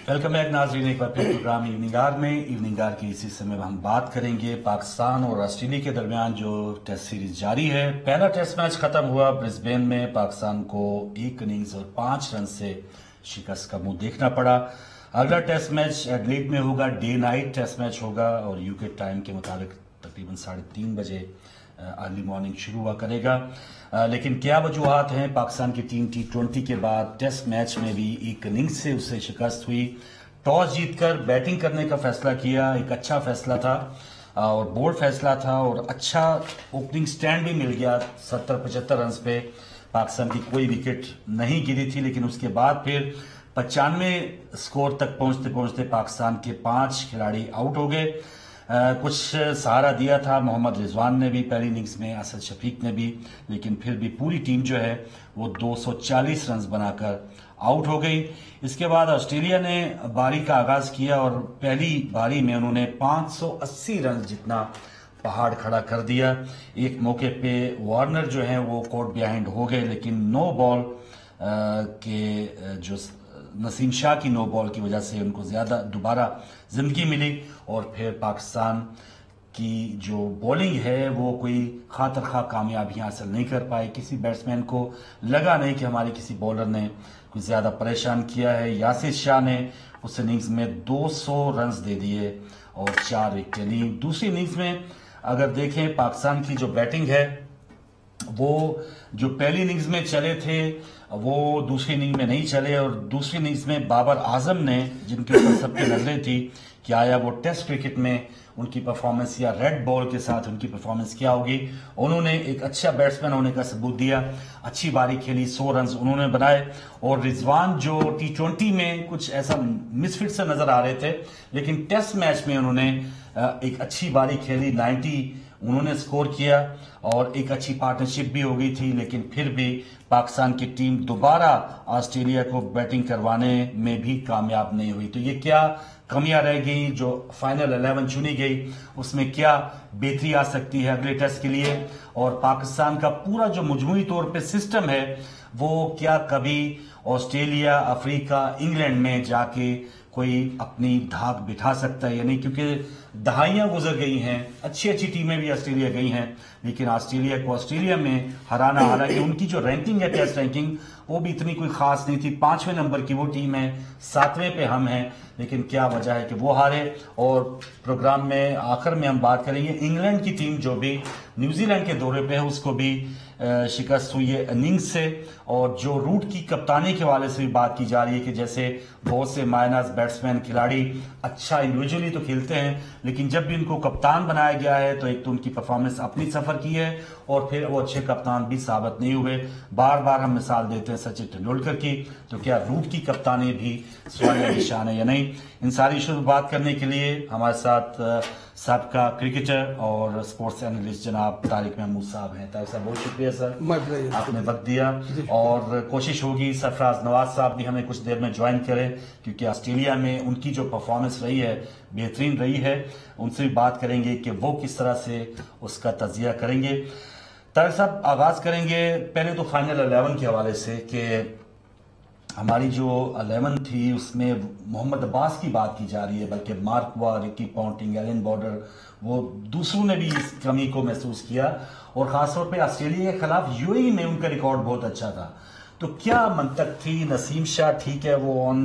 Welcome back नाज़रीन, एक बार फिर प्रोग्राम इवनिंग आर में। इवनिंग आर की इसी समय हम बात करेंगे पाकिस्तान और ऑस्ट्रेलिया के दरमियान जो टेस्ट सीरीज जारी है। पहला टेस्ट मैच खत्म हुआ ब्रिस्बेन में, पाकिस्तान को 1 इनिंग्स और 5 रन से शिकस्त का मुंह देखना पड़ा। अगला टेस्ट मैच एडलेड में होगा, डे नाइट टेस्ट मैच होगा और यूके टाइम के मुताबिक तकरीबन 3:30 बजे अर्ली मॉर्निंग शुरू हुआ करेगा। लेकिन क्या वजूहत हैं? पाकिस्तान की टीम T20 के बाद टेस्ट मैच में भी 1 इनिंग्स से उससे शिकस्त हुई। टॉस जीतकर बैटिंग करने का फैसला किया, एक अच्छा फैसला था और बोल्ड फैसला था और अच्छा ओपनिंग स्टैंड भी मिल गया। 70-75 रन पे पाकिस्तान की कोई विकेट नहीं गिरी थी, लेकिन उसके बाद फिर 95 स्कोर तक पहुंचते पहुंचते पाकिस्तान के 5 खिलाड़ी आउट हो गए। कुछ सहारा दिया था मोहम्मद रिजवान ने भी पहली इनिंग्स में, असद शफीक ने भी, लेकिन फिर भी पूरी टीम जो है वो 240 रन बनाकर आउट हो गई। इसके बाद ऑस्ट्रेलिया ने बारी का आगाज किया और पहली बारी में उन्होंने 580 रन जितना पहाड़ खड़ा कर दिया। एक मौके पे वार्नर जो है वो कोर्ट बिहाइंड हो गए, लेकिन नो बॉल के जो नसीम शाह की नो बॉल की वजह से उनको ज्यादा दोबारा जिंदगी मिली और फिर पाकिस्तान की जो बॉलिंग है वो कोई खातर खा कामयाबी हासिल नहीं कर पाए। किसी बैट्समैन को लगा नहीं कि हमारे किसी बॉलर ने कुछ ज्यादा परेशान किया है। यासिर शाह ने उस इनिंग्स में 200 रन दे दिए और 4 विकेटें ली। दूसरी इनिंग्स में अगर देखें पाकिस्तान की जो बैटिंग है वो जो पहली इनिंग्स में चले थे वो दूसरी इनिंग में नहीं चले और दूसरी इनिंग्स में बाबर आजम ने, जिनके ऊपर सबकी नजरें थी कि आया वो टेस्ट क्रिकेट में उनकी परफॉर्मेंस या रेड बॉल के साथ उनकी परफॉर्मेंस क्या होगी, उन्होंने एक अच्छा बैट्समैन होने का सबूत दिया। अच्छी बारी खेली, 100 रन उन्होंने बनाए और रिजवान जो T20 में कुछ ऐसा मिसफिट से नजर आ रहे थे, लेकिन टेस्ट मैच में उन्होंने एक अच्छी बारी खेली, 90 उन्होंने स्कोर किया और एक अच्छी पार्टनरशिप भी हो गई थी। लेकिन फिर भी पाकिस्तान की टीम दोबारा ऑस्ट्रेलिया को बैटिंग करवाने में भी कामयाब नहीं हुई। तो ये क्या कमियां रह गई? जो फाइनल 11 चुनी गई उसमें क्या बेहतरी आ सकती है अगले टेस्ट के लिए? और पाकिस्तान का पूरा जो मजमूई तौर पे सिस्टम है वो क्या कभी ऑस्ट्रेलिया, अफ्रीका, इंग्लैंड में जाके कोई अपनी धाक बिठा सकता है या नहीं? क्योंकि दहाइयां गुजर गई हैं, अच्छी अच्छी टीमें भी ऑस्ट्रेलिया गई हैं, लेकिन ऑस्ट्रेलिया को ऑस्ट्रेलिया में हराना, हालांकि उनकी जो रैंकिंग है टेस्ट रैंकिंग वो भी इतनी कोई खास नहीं थी। 5वें नंबर की वो टीम है, 7वें पे हम हैं, लेकिन क्या वजह है कि वो हारे। और प्रोग्राम में आखिर में हम बात करेंगे इंग्लैंड की टीम जो भी न्यूजीलैंड के दौरे पे है उसको भी शिकस्त हुई है इनिंग्स से, और जो रूट की कप्तानी के हवाले से भी बात की जा रही है कि जैसे बहुत से मायनाज बैट्समैन खिलाड़ी अच्छा इंडिविजुअली तो खेलते हैं, लेकिन जब भी उनको कप्तान बनाया गया है तो एक तो उनकी परफॉर्मेंस अपनी सफर की है और फिर वो अच्छे कप्तान भी साबित नहीं हुए। बार बार हम मिसाल देते हैं सचिन तेंदुलकर की, तो क्या रूट की कप्तानी भी सवाल निशान है या नहीं? इन सारी इशू पर बात करने के लिए हमारे साथ सबका क्रिकेटर और स्पोर्ट्स एनालिस्ट जनाब तारिक महमूद साहब हैं। तारिक साहब बहुत शुक्रिया सर, आपने वक्त दिया और कोशिश होगी सरफराज नवाज साहब भी हमें कुछ देर में ज्वाइन करें, क्योंकि ऑस्ट्रेलिया में उनकी जो परफॉर्मेंस रही है बेहतरीन रही है। उनसे भी बात करेंगे कि वो किस तरह से उसका तजिया करेंगे। तारिक साहब आगाज करेंगे पहले तो फाइनल 11 के हवाले से कि हमारी जो 11 थी उसमें मोहम्मद अब्बास की बात की जा रही है, बल्कि मार्क हुआ, रिकी पॉन्टिंग, एलन बॉर्डर, वो दूसरों ने भी इस कमी को महसूस किया और खासतौर पे ऑस्ट्रेलिया के खिलाफ यूएई में उनका रिकॉर्ड बहुत अच्छा था। तो क्या मंतक थी? नसीम शाह ठीक है वो ऑन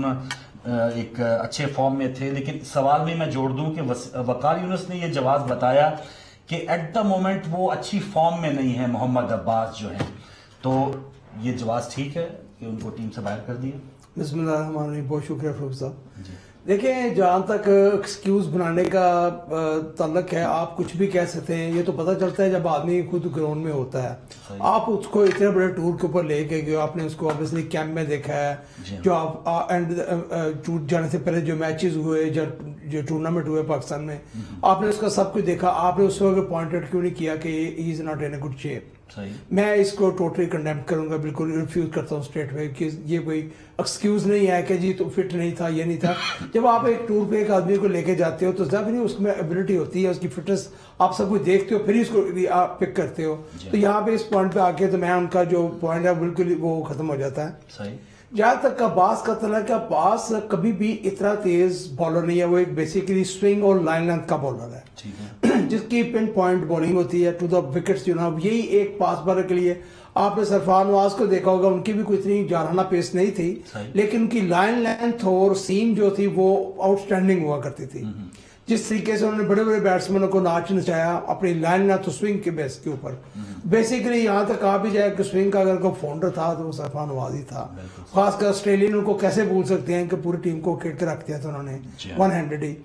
एक अच्छे फॉर्म में थे, लेकिन सवाल में मैं जोड़ दूं कि वकार यूनुस ने यह जवाब बताया कि एट द मोमेंट वो अच्छी फॉर्म में नहीं है मोहम्मद अब्बास जो है, तो ये जवाब ठीक है कि उनको टीम से बाहर कर दिया? बिस्मिल्लाहिर्रहमानिर्रहीम, बहुत शुक्रिया फरूक साहब। देखिए, जहाँ तक एक्सक्यूज बनाने का ताल्लुक है, आप कुछ भी कह सकते हैं। ये तो पता चलता है जब आदमी खुद ग्राउंड में होता है। आप उसको इतने बड़े टूर के ऊपर लेके गए, आपने उसको ऑब्वियसली कैंप में देखा है, जो आप एंड टूर जाने से पहले जो मैचेस हुए, जो टूर्नामेंट हुए पाकिस्तान में, आपने उसका सब कुछ देखा। आपने उस वक्त पॉइंट आउट क्यों नहीं किया कि he is not in a good shape? मैं इसको टोटली कंडेम करूंगा, बिल्कुल रिफ्यूज करता हूँ स्ट्रेट वे कि ये कोई एक्सक्यूज नहीं है कि जी तो फिट नहीं था, ये नहीं था। जब आप एक टूर पे एक आदमी को लेके जाते हो तो जब नहीं उसमें एबिलिटी होती है, उसकी फिटनेस आप सब कुछ देखते हो, फिर इसको आप पिक करते हो। तो यहाँ पे इस पॉइंट पे आके तो मैं उनका जो पॉइंट है बिल्कुल वो खत्म हो जाता है। जहाँ तक अब्बास का तलक है, अब्बास कभी भी इतना तेज बॉलर नहीं है। वो एक बेसिकली स्विंग और लाइन लेंथ का बॉलर है, ठीक है। जिसकी पिन पॉइंट बॉलिंग होती है टू द विकेट्स। जनाब यही एक पास बॉलर के लिए आपने सरफराज नवाज को देखा होगा, उनकी भी कोई इतनी जारहाना पेस नहीं थी, लेकिन उनकी लाइन लेंथ और सीम जो थी वो आउटस्टैंडिंग हुआ करती थी। जिस तरीके से उन्होंने बड़े बड़े बैट्समैनों को नाच नचाया अपनी लाइन लेंथ तो स्विंग के बेस के ऊपर। बेसिकली यहाँ तक कहा भी जाए कि स्विंग का अगर कोई फाउंडर था तो वो सरफराज नवाज ही था। खासकर ऑस्ट्रेलियन उनको कैसे भूल सकते हैं कि पूरी टीम को खेल के रख दिया था उन्होंने वन हैंडेड ही।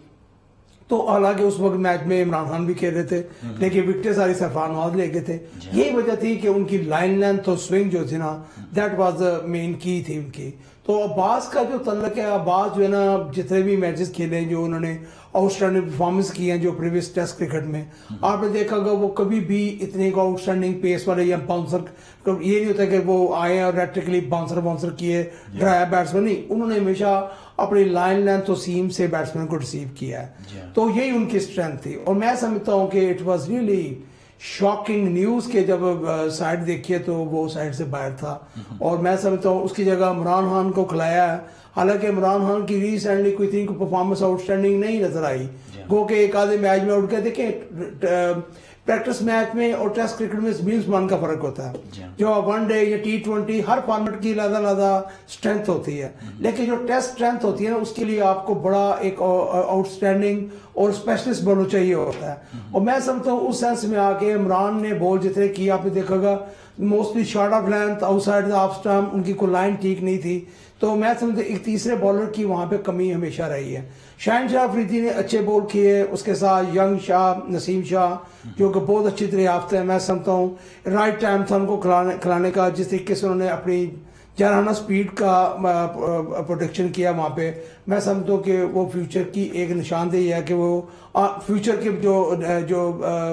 तो हालांकि उस वक्त मैच में इमरान खान भी खेल रहे थे, लेकिन विकेटें सारी सरफराज नवाज ले गए थे। यही वजह थी कि उनकी लाइन लेंथ और स्विंग जो थी ना, दैट वाज द मेन की थी उनकी। तो अब्बास का जो तल्लक है, अब्बास जो है ना जितने भी मैचेस खेले जो उन्होंने आउटस्टैंडिंग परफॉर्मेंस की है जो प्रीवियस टेस्ट क्रिकेट में, आपने देखा होगा वो कभी भी इतने को आउटस्टैंडिंग पेस वाले या बाउंसर, ये नहीं होता कि वो आए और रैटिकली बाउंसर किए ड्राया बैट्समैन, नहीं, उन्होंने हमेशा अपनी लाइन लेंथ और सीम से बैट्समैन को रिसीव किया है। तो यही उनकी स्ट्रेंथ थी। और मैं समझता हूँ कि it was really shocking news के जब साइड देखिए तो वो साइड से बाहर था। और मैं समझता हूँ उसकी जगह इमरान खान को खिलाया है। हालांकि इमरान खान की रिसेंटली कोई इतनी परफॉर्मेंस आउटस्टैंडिंग नहीं नजर आई, गो के एक आधे मैच में उठ के देखें प्रैक्टिस मैच में और टेस्ट क्रिकेट में जमीन आसमान का फर्क होता है। जो वनडे या T20 हर फॉर्मेट की अलग स्ट्रेंथ होती है, लेकिन जो टेस्ट स्ट्रेंथ होती है ना उसके लिए आपको बड़ा एक आउटस्टैंडिंग और स्पेशलिस्ट बॉलर चाहिए होता है। और मैं समझता हूँ उस सेंस में आके इमरान ने बॉल जितने किए आपने देखा mostly short of length outside the off stump, उनकी कोई लाइन ठीक नहीं थी। तो मैं समझता एक तीसरे बॉलर की वहां पे कमी हमेशा रही है। शाहिन शाह अफरीदी ने अच्छे बॉल किए, उसके साथ यंग शाह, नसीम शाह जो कि बहुत अच्छी तरह याफ्ता है। मैं समझता हूँ राइट टाइम था उनको खिलाने का, जिस तरीके से उन्होंने अपनी जाराना स्पीड का प्रोटेक्शन किया वहाँ पे। मैं समझता हूँ कि वो फ्यूचर की एक निशानदेही है कि वो फ्यूचर के जो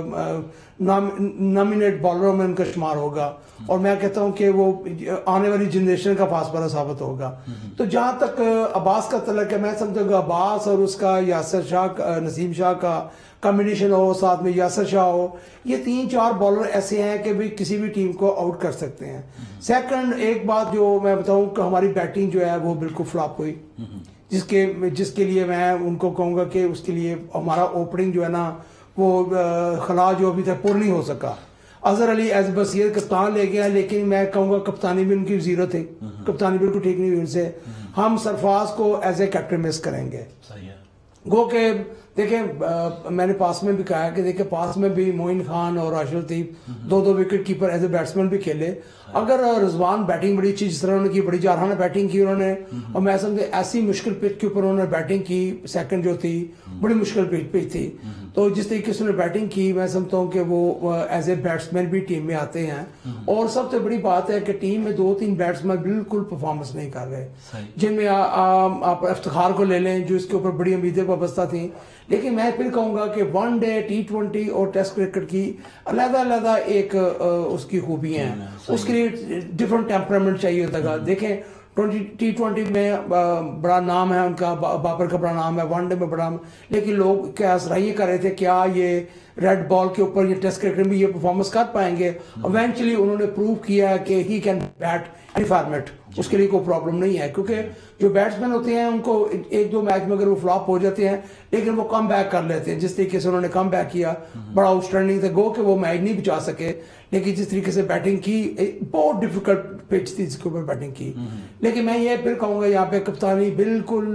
नॉमिनेट बॉलरों में उनका शुमार होगा। और मैं कहता हूँ कि वो आने वाली जनरेशन का फास्ट बॉलर साबित होगा। तो जहाँ तक अब्बास का तल्लक है, मैं समझता हूँ अब्बास और उसका यासर शाह, नसीम शाह का कॉम्बिनेशन हो, साथ में यासर शाह हो, ये 3-4 बॉलर ऐसे हैं कि भी किसी भी टीम को आउट कर सकते हैं। सेकंड एक बात जो मैं बताऊं कि हमारी बैटिंग जो है वो बिल्कुल फ्लॉप हुई, जिसके लिए मैं उनको कहूंगा कि उसके लिए हमारा ओपनिंग जो है ना वो खला जो अभी तक पूरा नहीं हो सका। अजहर अली एज बसीर कप्तान ले गया, लेकिन मैं कहूंगा कप्तानी भी उनकी जीरो थी, कप्तानी बिल्कुल ठीक नहीं हुई उनसे। हम सरफराज को एज ए कैप्टन मिस करेंगे। गो के देखें मैंने पास में भी कहा कि देखें पास में भी मोइन खान और Rashid Latif 2-2 wicket keeper as a batsman भी खेले। अगर रिजवान बैटिंग बड़ी अच्छी जिस तरह उन्होंने की, बड़ी जारहाना बैटिंग की उन्होंने, और मैं समझे ऐसी मुश्किल पिच के ऊपर उन्होंने बैटिंग की, सेकंड जो थी बड़ी मुश्किल पिच थी। तो जिस तरीके से उन्होंने बैटिंग की, मैं समझता हूँ कि वो एज ए बैट्समैन भी टीम में आते हैं। और सबसे बड़ी बात है कि टीम में 2-3 बैट्समैन बिल्कुल परफॉर्मेंस नहीं कर रहे, जिनमें आप इफ्तिखार को ले लें जो इसके ऊपर बड़ी उम्मीदें वाबस्ता थी। लेकिन मैं फिर कहूंगा कि वनडे, T20 और टेस्ट क्रिकेट की अलग एक उसकी खूबियां हैं, उसके लिए डिफरेंट टेम्परामेंट चाहिए होता है। देखें T20 में बड़ा नाम है उनका, बाबर का बड़ा नाम है, वनडे में बड़ा, लेकिन लोग क्या सराहियां कर रहे थे क्या ये रेड बॉल के ऊपर ये टेस्ट क्रिकेट में ये परफॉर्मेंस कर पाएंगे। इवेंचुअली उन्होंने प्रूव किया कि he can bat any format, उसके लिए कोई प्रॉब्लम नहीं है। क्योंकि जो बैट्समैन होते हैं उनको 1-2 मैच में अगर वो फ्लॉप हो जाते हैं, लेकिन वो कम बैक कर लेते हैं। जिस तरीके से उन्होंने कम बैक किया बड़ा आउटस्टैंडिंग था। गो के वो मैच नहीं बचा सके, लेकिन जिस तरीके से बैटिंग की, बहुत डिफिकल्ट पिच थी जिसके ऊपर बैटिंग की। लेकिन मैं ये फिर कहूंगा यहाँ पे कप्तानी बिल्कुल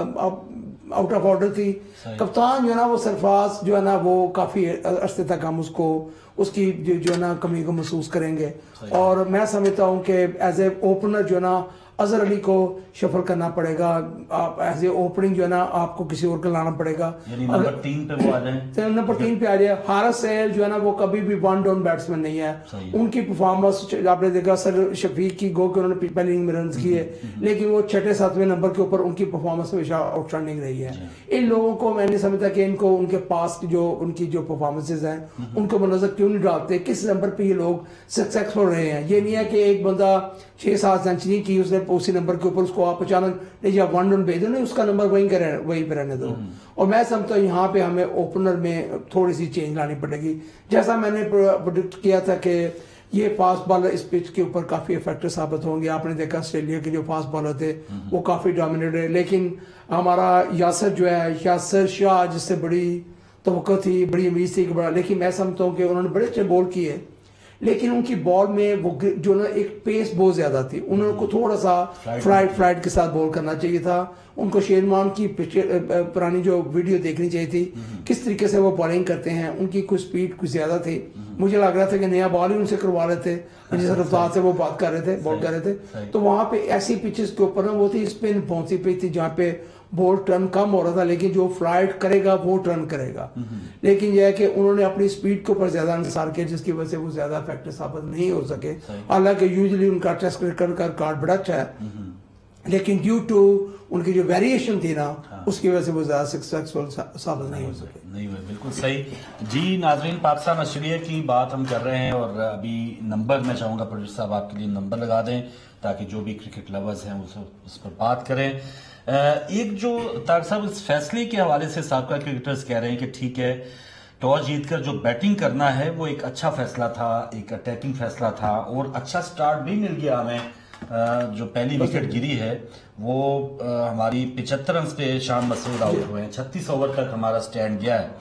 आउट ऑफ ऑर्डर थी। कप्तान जो है ना वो सरफराज जो है ना वो काफी अरसे तक हम उसकी जो है ना कमी को महसूस करेंगे। और मैं समझता हूँ कि एज ए ओपनर जो है ना अजहर अली को शफल करना पड़ेगा। आप एज ए ओपनिंग जो है ना आपको किसी और को लाना पड़ेगा। नंबर 3 पे वो आ जाए, नंबर 3 पे आ जाए। हारिस सैल जो है ना वो कभी भी वन डाउन बैट्समैन नहीं है। उनकी परफॉर्मेंस आपने देखा, सर शफीक की गो के उन्होंने पहले इनिंग में रन किए, लेकिन वो 6-7वें नंबर के ऊपर उनकी परफॉर्मेंस हमेशा आउटस्टैंडिंग रही है। इन लोगों को मैं नहीं समझता कि इनको उनके पास जो उनकी जो परफॉर्मेंसेज हैं उनको नजर क्यों नहीं डालते, किस नंबर पे ये लोग सक्सेसफुल रहे हैं। ये नहीं है कि एक बंदा 6-7 सेंचुरी की उसने उसी नंबर के ऊपर उसको आप अचानक नहीं आप वन डाउन भेज दो, नहीं उसका नंबर वहीं पे रहने दो। और मैं समझता हूँ यहाँ पे हमें ओपनर में थोड़ी सी चेंज लानी पड़ेगी। जैसा मैंने प्रोडिक्ट किया था कि ये फास्ट बॉलर इस पिच के ऊपर काफी इफेक्टिव साबित होंगे। आपने देखा ऑस्ट्रेलिया के जो फास्ट बॉलर थे वो काफी डोमिनेट है, लेकिन हमारा यासर जो है, यासर शाह, जिससे बड़ी तवक्को थी, बड़ी उम्मीद थी कि बड़ा, लेकिन मैं समझता हूँ कि उन्होंने बड़े अच्छे बॉल किए, लेकिन उनकी बॉल में वो जो ना एक पेस बहुत ज्यादा थी, उनको थोड़ा सा फ्लाइट के साथ बॉल करना चाहिए था। उनको शेरमान की पुरानी जो वीडियो देखनी चाहिए थी, किस तरीके से वो बॉलिंग करते हैं, उनकी कुछ स्पीड कुछ ज्यादा थी। मुझे लग रहा था कि नया बॉल ही उनसे करवा रहे थे, जिस रफ्तार से वो बात कर रहे थे, बॉल कर रहे थे। तो वहां पे ऐसी पिचेस के ऊपर ना वो थी स्पिन पहुंची पिच थी जहाँ पे बॉल टर्न कम हो रहा था, लेकिन जो फ्लाइट करेगा वो टर्न करेगा। लेकिन यह है कि उन्होंने अपनी स्पीड के ऊपर ज्यादा इंतजार किया, जिसकी वजह से वो ज्यादा इफेक्टिव साबित नहीं हो सके। हालांकि यूजुअली उनका टेस्ट क्रिकेट का कार्ड बड़ा अच्छा है, लेकिन ड्यू टू उनकी जो वेरिएशन थी ना, उसकी वजह से वो ज्यादा सक्सेसफुल साबित नहीं हो सके। नहीं हुए, बिल्कुल सही जी। नाजरीन, पाकिस्तान ऑस्ट्रेलिया की बात हम कर रहे हैं और अभी नंबर मैं चाहूंगा प्रोड्यूसर साहब आपके लिए नंबर लगा दें ताकि जो भी क्रिकेट लवर्स हैं उस पर बात करें। एक जो तारिक साहब इस फैसले के हवाले से साबका क्रिकेटर्स कह रहे हैं कि ठीक है, टॉस जीतकर जो बैटिंग करना है वो एक अच्छा फैसला था, एक अटैकिंग फैसला था और अच्छा स्टार्ट भी मिल गया हमें। जो पहली विकेट गिरी है वो हमारी 75 रन पे शान मसूद आउट हुए हैं, 36 ओवर तक हमारा स्टैंड गया है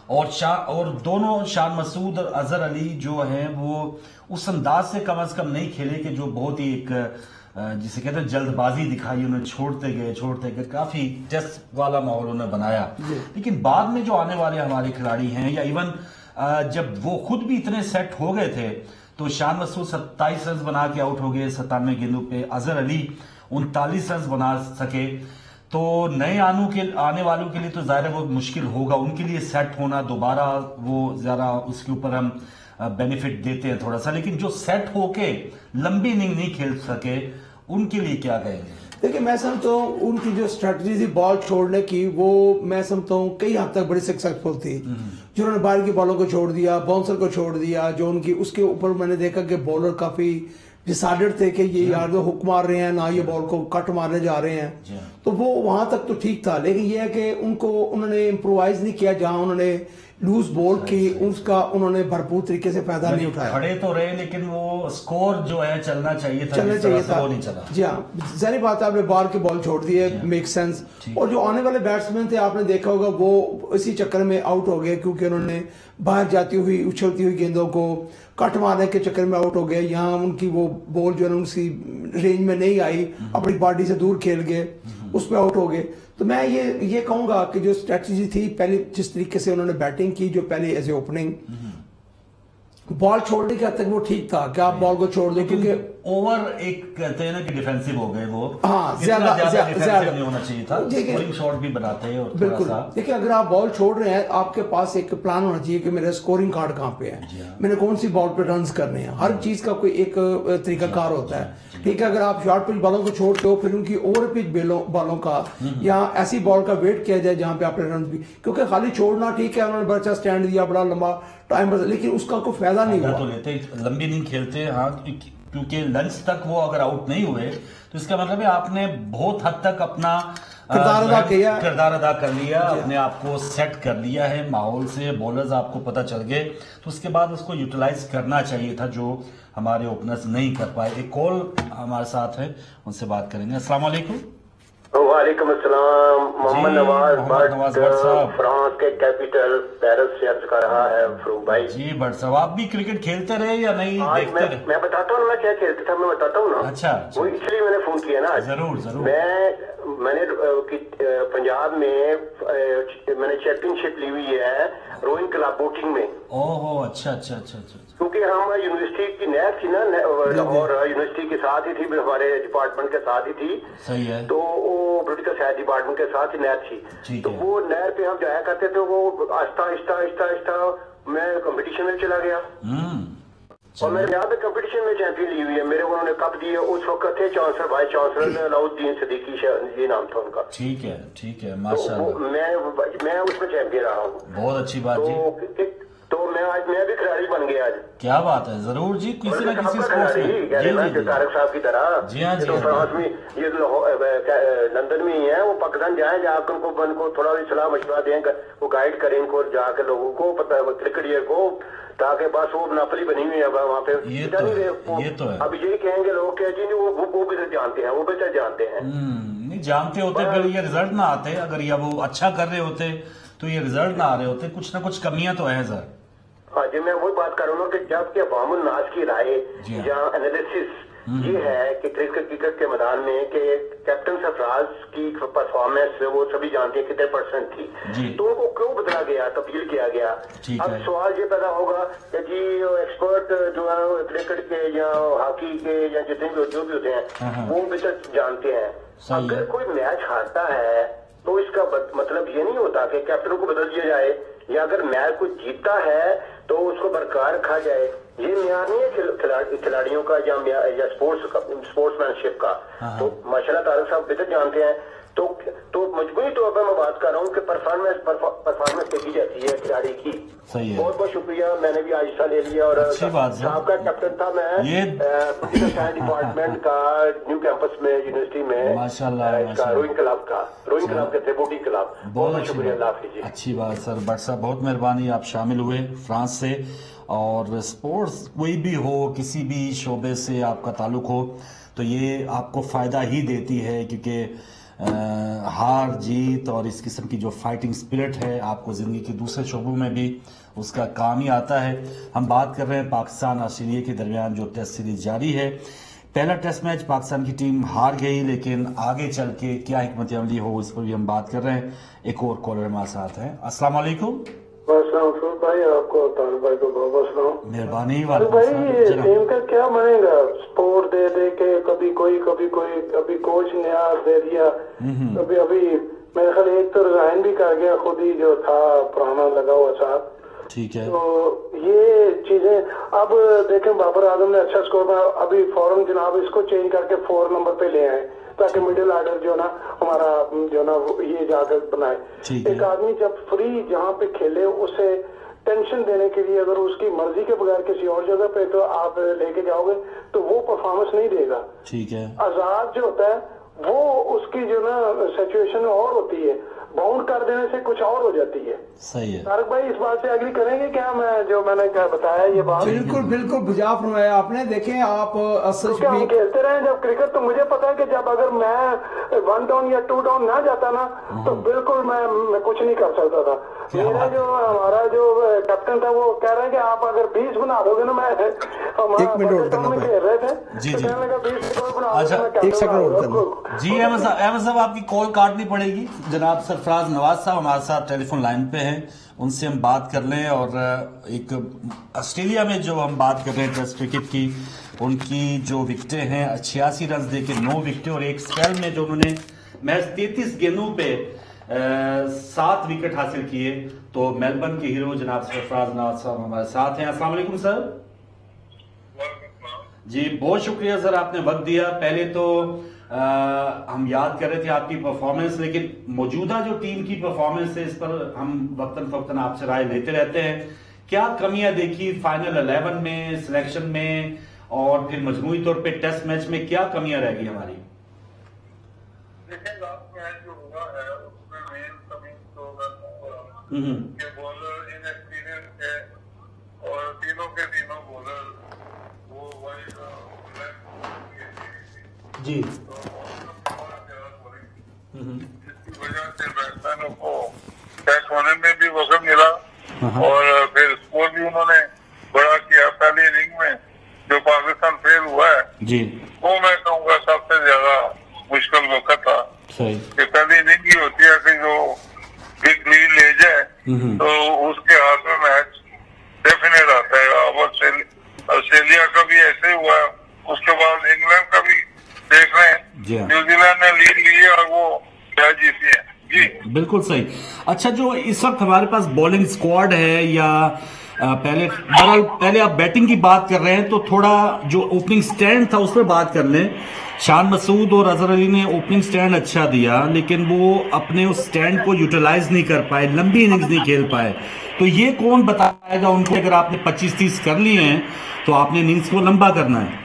और दोनों शान मसूद और अजहर अली जो हैं वो उस अंदाज से कम नहीं खेले कि जो बहुत ही एक जिसे कहते हैं जल्दबाजी दिखाई, उन्हें छोड़ते गए, काफी टेस्ट वाला माहौल उन्हें बनाया। लेकिन बाद में जो आने वाले हमारे खिलाड़ी हैं या इवन जब वो खुद भी इतने सेट हो गए थे तो शान मसूद 27 रन बना के आउट हो गए 97 गेंदों पे, अजहर अली 39 रन बना सके। तो नए आने वालों के लिए तो जाहिर है वो मुश्किल होगा, उनके लिए सेट होना दोबारा वो जरा उसके ऊपर हम बेनिफिट देते हैं थोड़ा सा, लेकिन जो सेट होके लंबी इनिंग नहीं खेल सके उनके लिए क्या कहेंगे? देखिए, मैं समझता हूँ उनकी जो स्ट्रेटजी थी बॉल छोड़ने की, वो मैं समझता हूँ कई हद तक बड़ी सक्सेसफुल थी। जो उन्होंने बाहर की बॉलों को छोड़ दिया, बाउंसर को छोड़ दिया, जो उनकी उसके ऊपर मैंने देखा कि बॉलर काफी डिसाइडेड थे कि ये यार जो हुक मार रहे हैं ना, ये बॉल को कट मारने जा रहे हैं, तो वो वहां तक तो ठीक था। लेकिन ये है कि उन्होंने इम्प्रोवाइज नहीं किया, जहां उन्होंने लूज बॉल की उसका उन्होंने भरपूर तरीके से फायदा नहीं उठाया। खड़े तो रहे लेकिन वो स्कोर जो है चलना चाहिए था, वो नहीं चला। जी हाँ, जाहिर बात है, आपने बाहर की बॉल छोड़ दी है, मेक सेंस। और जो आने वाले बैट्समैन थे आपने देखा होगा वो इसी चक्कर में आउट हो गए, क्योंकि उन्होंने बाहर जाती हुई उछलती हुई गेंदों को कट मारने के चक्कर में आउट हो गए। यहाँ उनकी वो बॉल जो है उनकी रेंज में नहीं आई, अपनी बॉडी से दूर खेल गए, उस पर आउट हो गए। तो मैं ये कहूंगा कि जो स्ट्रेटजी थी पहले, जिस तरीके से उन्होंने बैटिंग की, जो पहले एज ए ओपनिंग बॉल छोड़ने के हद तक वो ठीक था कि आप बॉल को छोड़ दो, क्योंकि ओवर एक कहते हैं ना कि डिफेंसिव हो गए वो। हाँ, ज्यादा नहीं होना चाहिए था, स्कोरिंग शॉट भी बनाते हैं। बिल्कुल, देखिए अगर आप बॉल छोड़ रहे हैं, आपके पास एक प्लान होना चाहिए कि मेरा स्कोरिंग कार्ड कहाँ पे है, मैंने कौन सी बॉल पे रन करने हैं। हर चीज का कोई एक तरीकाकार होता है। ठीक है, अगर आप शॉर्ट पिच बॉलों को छोड़ते हो, फिर उनकी ओवर पिच बॉलों का या ऐसी बॉल का वेट किया जाए जहां पे आपने रन भी, क्योंकि खाली छोड़ना ठीक है, उन्होंने बड़ा स्टैंड दिया, बड़ा लंबा टाइम, लेकिन उसका कोई फायदा नहीं हुआ। तो लेते लंबी नहीं खेलते, हाँ, क्योंकि लंच तक वो अगर आउट नहीं हुए तो इसका मतलब है आपने बहुत हद तक अपना किरदार अदा कर लिया, अपने आप को सेट कर लिया है माहौल से, बॉलर्स आपको पता चल गए, तो उसके बाद उसको यूटिलाइज करना चाहिए था, जो हमारे ओपनर्स नहीं कर पाए। एक कॉल हमारे साथ है, उनसे बात करेंगे। अस्सलाम वालेकुम। वालेकुम अस्सलाम। मोहम्मद नवाज फ्रांस के कैपिटल पेरिस से अर्ज कर रहा है फरूक भाई। जी भट्ट साहब, आप भी क्रिकेट खेलते रहे या नहीं? देखते रहे? मैं बताता हूँ मैं क्या खेलता था, मैं बताता हूँ ना। अच्छा, वो इसलिए मैंने फोन किया ना। जरूर। मैंने पंजाब में मैंने चैंपियनशिप ली हुई है रोइंग क्लब बोटिंग में। ओहो, अच्छा। क्योंकि हम यूनिवर्सिटी की नहर थी ना, और यूनिवर्सिटी के साथ ही थी, हमारे डिपार्टमेंट के साथ ही थी। सही है। तो वो पोलिटिकल साइंस डिपार्टमेंट के साथ ही नहर थी, तो वो नहर पे हम जाया करते थे। वो आहिस्ता मैं कंपटीशन में चला गया और मैंने यहाँ पे कंपटीशन में चैंपियन ली हुई है। मेरे उन्होंने कप दिए, उस वक्त थे chancellor, vice chancellor Alauddin Siddiqui, ये नाम था उनका। ठीक है, माशाल्लाह। मैं उसमें चैंपियन रहा हूँ। बहुत अच्छी बात जी। तो मैं आज मैं भी खिलाड़ी बन गया आज। क्या बात है, जरूर जी, किसी ना किसी स्पोर्ट्स में। जी तारिक साहब की तरह। जी हाँ जी, तो फ्रांस में ये लंदन में ही है, वो पाकिस्तान जाए, जाकर उनको थोड़ा भी सलाह मशवरा दें, वो गाइड करें इनको, जाके लोगों को पता है क्रिकेट को, ताकि बस वो नापली बनी हुई है वहाँ पे। ये तो है। अब यही कहेंगे लोग कि जी वो भी जानते हैं, वो बेहतर जानते हैं। नहीं जानते होते फिर ये रिजल्ट ना आते, अगर ये वो अच्छा कर रहे होते तो ये रिजल्ट ना आ रहे होते, कुछ ना कुछ कमियां तो है सर। हाँ जी, मैं वही बात कर रहा हूँ कि जब कि अवामुल नास की राय या एनालिसिस ये है कि क्रिकेट के मैदान में कि कैप्टन सरफराज की परफॉर्मेंस वो सभी जानते हैं कितने % थी, तो वो क्यों बदला गया, तब्दील किया गया। अब सवाल ये पैदा होगा कि जी एक्सपर्ट जो है क्रिकेट के या हॉकी के या जितने भी जो भी होते हैं वो बेहतर जानते हैं। अगर कोई मैच हारता है तो इसका मतलब ये नहीं होता कि कैप्टन को बदल दिया जाए, या अगर मैच को जीतता है तो उसको बरकरार रखा जाए। ये म्यार नहीं है खिलाड़ियों का या स्पोर्ट्समैनशिप का। तो माशाल्लाह तारिक साहब बेहतर जानते हैं। तो मजबूरी तौर पर मैं बात कर रहा हूँ कि परफॉर्मेंस देखी जाती है खिलाड़ी की। सही है, बहुत बहुत शुक्रिया, मैंने भी आज हिस्सा ले लिया। और साहब का कैप्टन था मैं कंप्यूटर साइंस डिपार्टमेंट का न्यू कैंपस में यूनिवर्सिटी में, माशाल्लाह रोइंग क्लब के थे, बोटी क्लब। बहुत शुक्रिया, अल्लाह हाफिज। अच्छी बात सर, बट साहब बहुत मेहरबानी, आप शामिल हुए फ्रांस से। और स्पोर्ट्स कोई भी हो, किसी भी शोबे से आपका ताल्लुक हो, तो ये आपको फायदा ही देती है, क्योंकि हार जीत और इस किस्म की जो फाइटिंग स्पिरिट है आपको ज़िंदगी के दूसरे शोबों में भी उसका काम ही आता है। हम बात कर रहे हैं पाकिस्तान ऑस्ट्रेलिया के दरमियान जो टेस्ट सीरीज जारी है। पहला टेस्ट मैच पाकिस्तान की टीम हार गई, लेकिन आगे चल के क्या हिकमत अमली हो इस पर भी हम बात कर रहे हैं। एक और कॉलर हमारे साथ है। अस्सलाम वालेकुम भाई, आपको तारिक भाई को बहुत मेहरबानी। भाई ये टीम का क्या बनेगा? स्पोर्ट दे के कभी कोई कभी कोच नया दे दिया, कभी अभी मेरे ख्याल एक तो रिजाइन भी कर गया खुद ही, जो था पुराना लगा हुआ साथ। ठीक है, तो ये चीजें अब देखें, बाबर आजम ने अच्छा स्कोर बनाया, अभी फौरन जनाब इसको चेंज करके 4 नंबर पे ले आए, ताकि मिडिल ऑर्डर जो ना हमारा जो ना ये जाकर बनाए। एक आदमी जब फ्री जहाँ पे खेले, उसे टेंशन देने के लिए अगर उसकी मर्जी के बगैर किसी और जगह पे तो आप लेके जाओगे तो वो परफॉर्मेंस नहीं देगा। ठीक है, आजाद जो होता है वो उसकी जो ना सिचुएशन और होती है, बाउंड कर देने से कुछ और हो जाती है। सही है तारिक भाई, इस बात से एग्री करेंगे क्या? मैं जो मैंने क्या बताया ये बात बिल्कुल बुझा फरमाया आपने। देखें आप तो हम खेलते रहे जब क्रिकेट, तो मुझे पता है कि जब अगर मैं 1 डाउन या 2 डाउन ना जाता ना तो बिल्कुल मैं कुछ नहीं कर सकता था। मेरा जो हमारा जो कैप्टन था वो कह रहा है कि आप अगर 20 बना दोगे ना, मैं खेल रहे थे जी अहमद साहब आपकी कॉल काटनी पड़ेगी। जनाब सरफराज नवाज साहब हमारे साथ टेलीफोन लाइन पे हैं, उनसे हम बात कर लें। और एक ऑस्ट्रेलिया में जो हम बात कर रहे हैं टेस्ट क्रिकेट की, उनकी जो विकेटें हैं 86 रन दे के 9 विकेटें, और एक स्पेल में जो उन्होंने मैच 33 गेंदों पे 7 विकेट हासिल किए। तो मेलबर्न के हीरो जनाब सरफराज नवाज साहब हमारे साथ हैं। अस्सलाम वालेकुम सर। जी बहुत शुक्रिया सर, आपने वक्त दिया। पहले तो हम याद कर रहे थे आपकी परफॉर्मेंस, लेकिन मौजूदा जो टीम की परफॉर्मेंस है इस पर हम वक्तन फवक्तन आपसे राय लेते रहते हैं। क्या कमियां देखी फाइनल 11 में, सिलेक्शन में, और फिर मजमूई तौर पे टेस्ट मैच में क्या कमियां रह गई हमारी? देखिए, लास्ट मैच जो हुआ है उसमें मेन कमी तो कि बॉलर इनएक्सपीरियंस है, और तीनों के तीनों बॉलर वो जी, जिसकी वजह से बैट्समैनों को कैच होने में भी वक्त मिला, और फिर स्कोर भी उन्होंने बड़ा किया। पहली इनिंग में जो पाकिस्तान फेल हुआ है जी, वो मैं कहूँगा सबसे ज्यादा मुश्किल वक्त था। सही, कि पहली इनिंग ही होती है कि जो बिग लीड ले जाए तो उसके हाथ में मैच डेफिनेट आता है। अब ऑस्ट्रेलिया का भी ऐसे ही हुआ, उसके बाद इंग्लैंड का भी देख रहे हैं, न्यूजीलैंड ने लीड ली है और वो मैच जीती है। जी बिल्कुल सही। अच्छा, जो इस वक्त हमारे पास बॉलिंग स्क्वाड है या पहले आप बैटिंग की बात कर रहे हैं तो थोड़ा जो ओपनिंग स्टैंड था उस पर बात कर लें। शान मसूद और अजहर अली ने ओपनिंग स्टैंड अच्छा दिया, लेकिन वो अपने उस स्टैंड को यूटिलाइज नहीं कर पाए, लंबी इनिंग्स नहीं खेल पाए। तो ये कौन बताएगा उनको, अगर आपने 25-30 कर लिए हैं तो आपने इनिंग्स को लंबा करना है।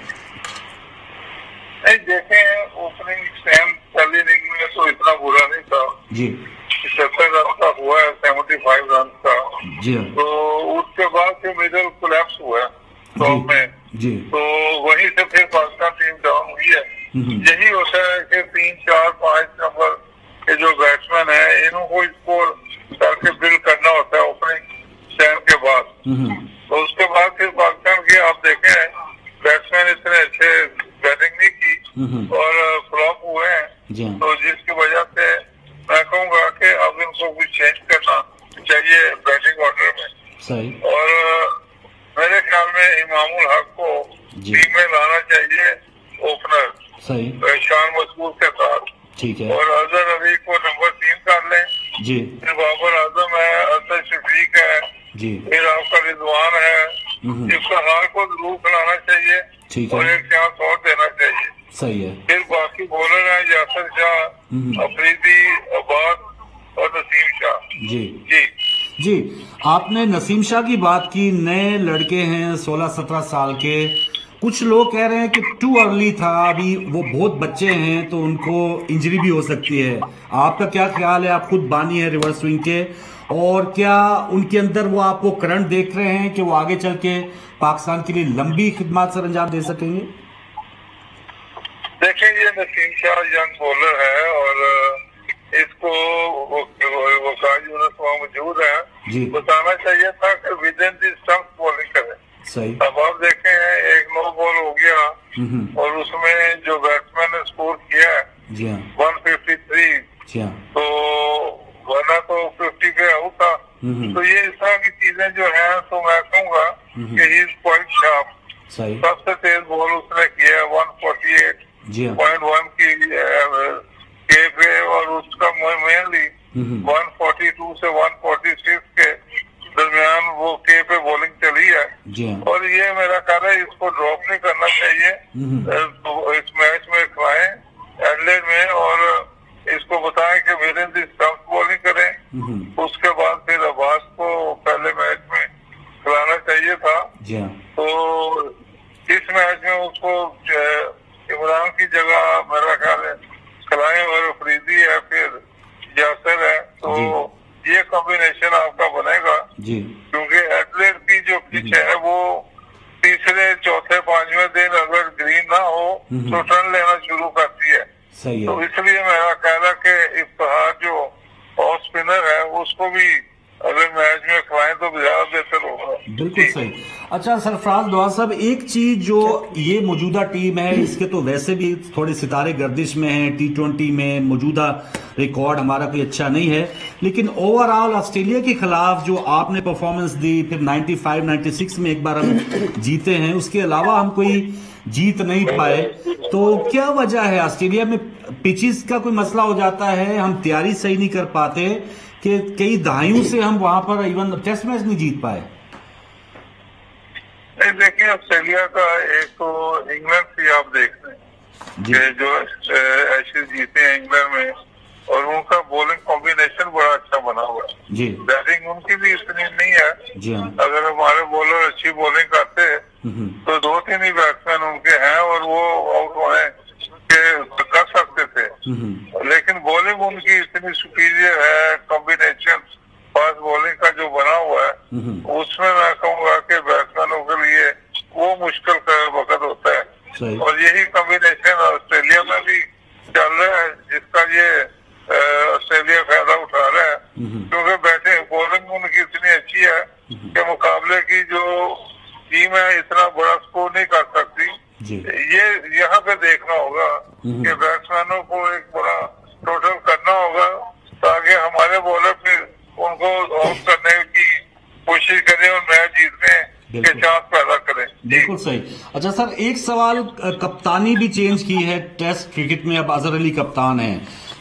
नहीं, देखें ओपनिंग स्टैंड पहली इनिंग में तो इतना बुरा नहीं था जी, 70 रन का हुआ है, 75 रन का जी। तो उसके बाद फिर मिडल कोलैप्स हुआ है टॉप में जी। तो वहीं से फिर पाकिस्तान टीम डाउन हुई है। यही होता है कि 3, 4, 5 नंबर के जो बैट्समैन है इनको स्कोर करके बिल्ड करना होता है ओपनिंग स्टैंड के बाद। तो उसके बाद फिर पाकिस्तान के आप देखें बैट्समैन इतने अच्छे बैटिंग नहीं की और फ्लॉप हुए हैं, तो जिसकी वजह से मैं कहूँगा कि अब इनको कुछ चेंज करना चाहिए बैटिंग ऑर्डर में। सही। और मेरे ख्याल में इमामुल हक को टीम में लाना चाहिए ओपनर, सही, शान मसूद के साथ। ठीक है। और अजहर अली को नंबर 3 कर लें जी। फिर बाबर आजम है, असद शफीक है जी, फिर आपका रिजवान है, इफ्तिखार को जरूर खिलाना चाहिए, ठीक है, और एक चांस और देना चाहिए। सही है। फिर बाकी बॉलर हैं यासर शाह, अफरीदी, अब्बास और नसीम शाह। जी जी जी, आपने नसीम शाह की बात की, नए लड़के हैं 16-17 साल के। कुछ लोग कह रहे हैं कि टू अर्ली था, अभी वो बहुत बच्चे हैं तो उनको इंजरी भी हो सकती है। आपका क्या ख्याल है, आप खुद बानी है रिवर्स स्विंग के, और क्या उनके अंदर वो आपको करंट देख रहे हैं कि वो आगे चल के पाकिस्तान के लिए लंबी खिदमत सर अंजाम दे सकेंगे? देखिए, ये नसीम शाह यंग बॉलर है और इसको वकाज यूनिट वहाँ मौजूद है, बताना चाहिए था कि within the stump bowling करे। सही। अब आप देखे हैं एक नो बॉल हो गया और उसमें जो बैट्समैन ने स्कोर किया है 153, तो वरना तो 50 पे आउट था। तो ये इस तरह की चीजें जो है तो मैं कहूँगा कि ही इज क्वाइट शार्प। सबसे तेज बॉल उसने किया है 148.1 की के पे, और उसका मेनली 142 से 146 के दरमियान वो के पे बॉलिंग चली है। और ये मेरा ख्याल है इसको ड्रॉप नहीं करना चाहिए, तो इस मैच में खिलाएं एडलेड में, और इसको बताएं कि within the stump bowling करें। उसके बाद फिर अब्बास को पहले मैच में खिलाना चाहिए था, तो इस मैच में उसको इमरान की जगह मेरा ख्याल है खिलाएं, और अफरीदी है फिर यासर है, तो ये कॉम्बिनेशन आपका बनेगा। क्योंकि एथलेट की जो पिच है वो तीसरे, चौथे, 5वें दिन अगर ग्रीन ना हो तो टर्न लेना शुरू करती है। सही है। तो इसलिए मेरा ख्याल है कि इफ्तिखार जो ऑफ स्पिनर है उसको भी अगर मैच में खिलाएं तो ज्यादा बेहतर होगा। बिल्कुल सही। अच्छा सरफराज नवाज साहब, एक चीज जो ये मौजूदा टीम है, इसके तो वैसे भी थोड़े सितारे गर्दिश में हैं, T20 में मौजूदा रिकॉर्ड हमारा कोई अच्छा नहीं है, लेकिन ओवरऑल ऑस्ट्रेलिया के खिलाफ जो आपने परफॉर्मेंस दी, फिर 95-96 में एक बार हम जीते हैं, उसके अलावा हम कोई जीत नहीं पाए, तो क्या वजह है? ऑस्ट्रेलिया में पिचेस का कोई मसला हो जाता है, हम तैयारी सही नहीं कर पाते कि कई दहाइयों से हम वहां पर इवन टेस्ट मैच नहीं जीत पाए? देखिए, ऑस्ट्रेलिया का एक तो इंग्लैंड से आप देख रहे हैं कि जो एशेज जीते हैं इंग्लैंड में, और उनका बॉलिंग कॉम्बिनेशन बड़ा अच्छा बना हुआ है। बैटिंग उनकी भी इतनी नहीं है। अगर हमारे बॉलर अच्छी बॉलिंग करते तो 2-3 ही बैट्समैन उनके हैं और वो आउट होने के कर सकते थे, लेकिन बॉलिंग उनकी इतनी सुपीरियर है। कॉम्बिनेशन फास्ट बॉलिंग का जो बना हुआ है उसमें मैं कहूँगा कि बैट्समैनों के लिए वो मुश्किल का वक्त होता है, और यही कॉम्बिनेशन ऑस्ट्रेलिया में भी चल रहा है, जिसका ये ऑस्ट्रेलिया फायदा उठा रहा है। क्योंकि बैटिंग बॉलिंग उनकी इतनी अच्छी है कि मुकाबले की जो टीम है इतना बड़ा स्कोर नहीं कर सकती। ये यहाँ पे देखना होगा कि बैट्समैनों को एक बड़ा टोटल करना होगा, ताकि हमारे बॉलर फिर उनको आउट करने की कोशिश करें और मैच जीतने के चांस पैदा करें। बिल्कुल सही। अच्छा सर, एक सवाल, कप्तानी भी चेंज की है टेस्ट क्रिकेट में, अब अजहर अली कप्तान है,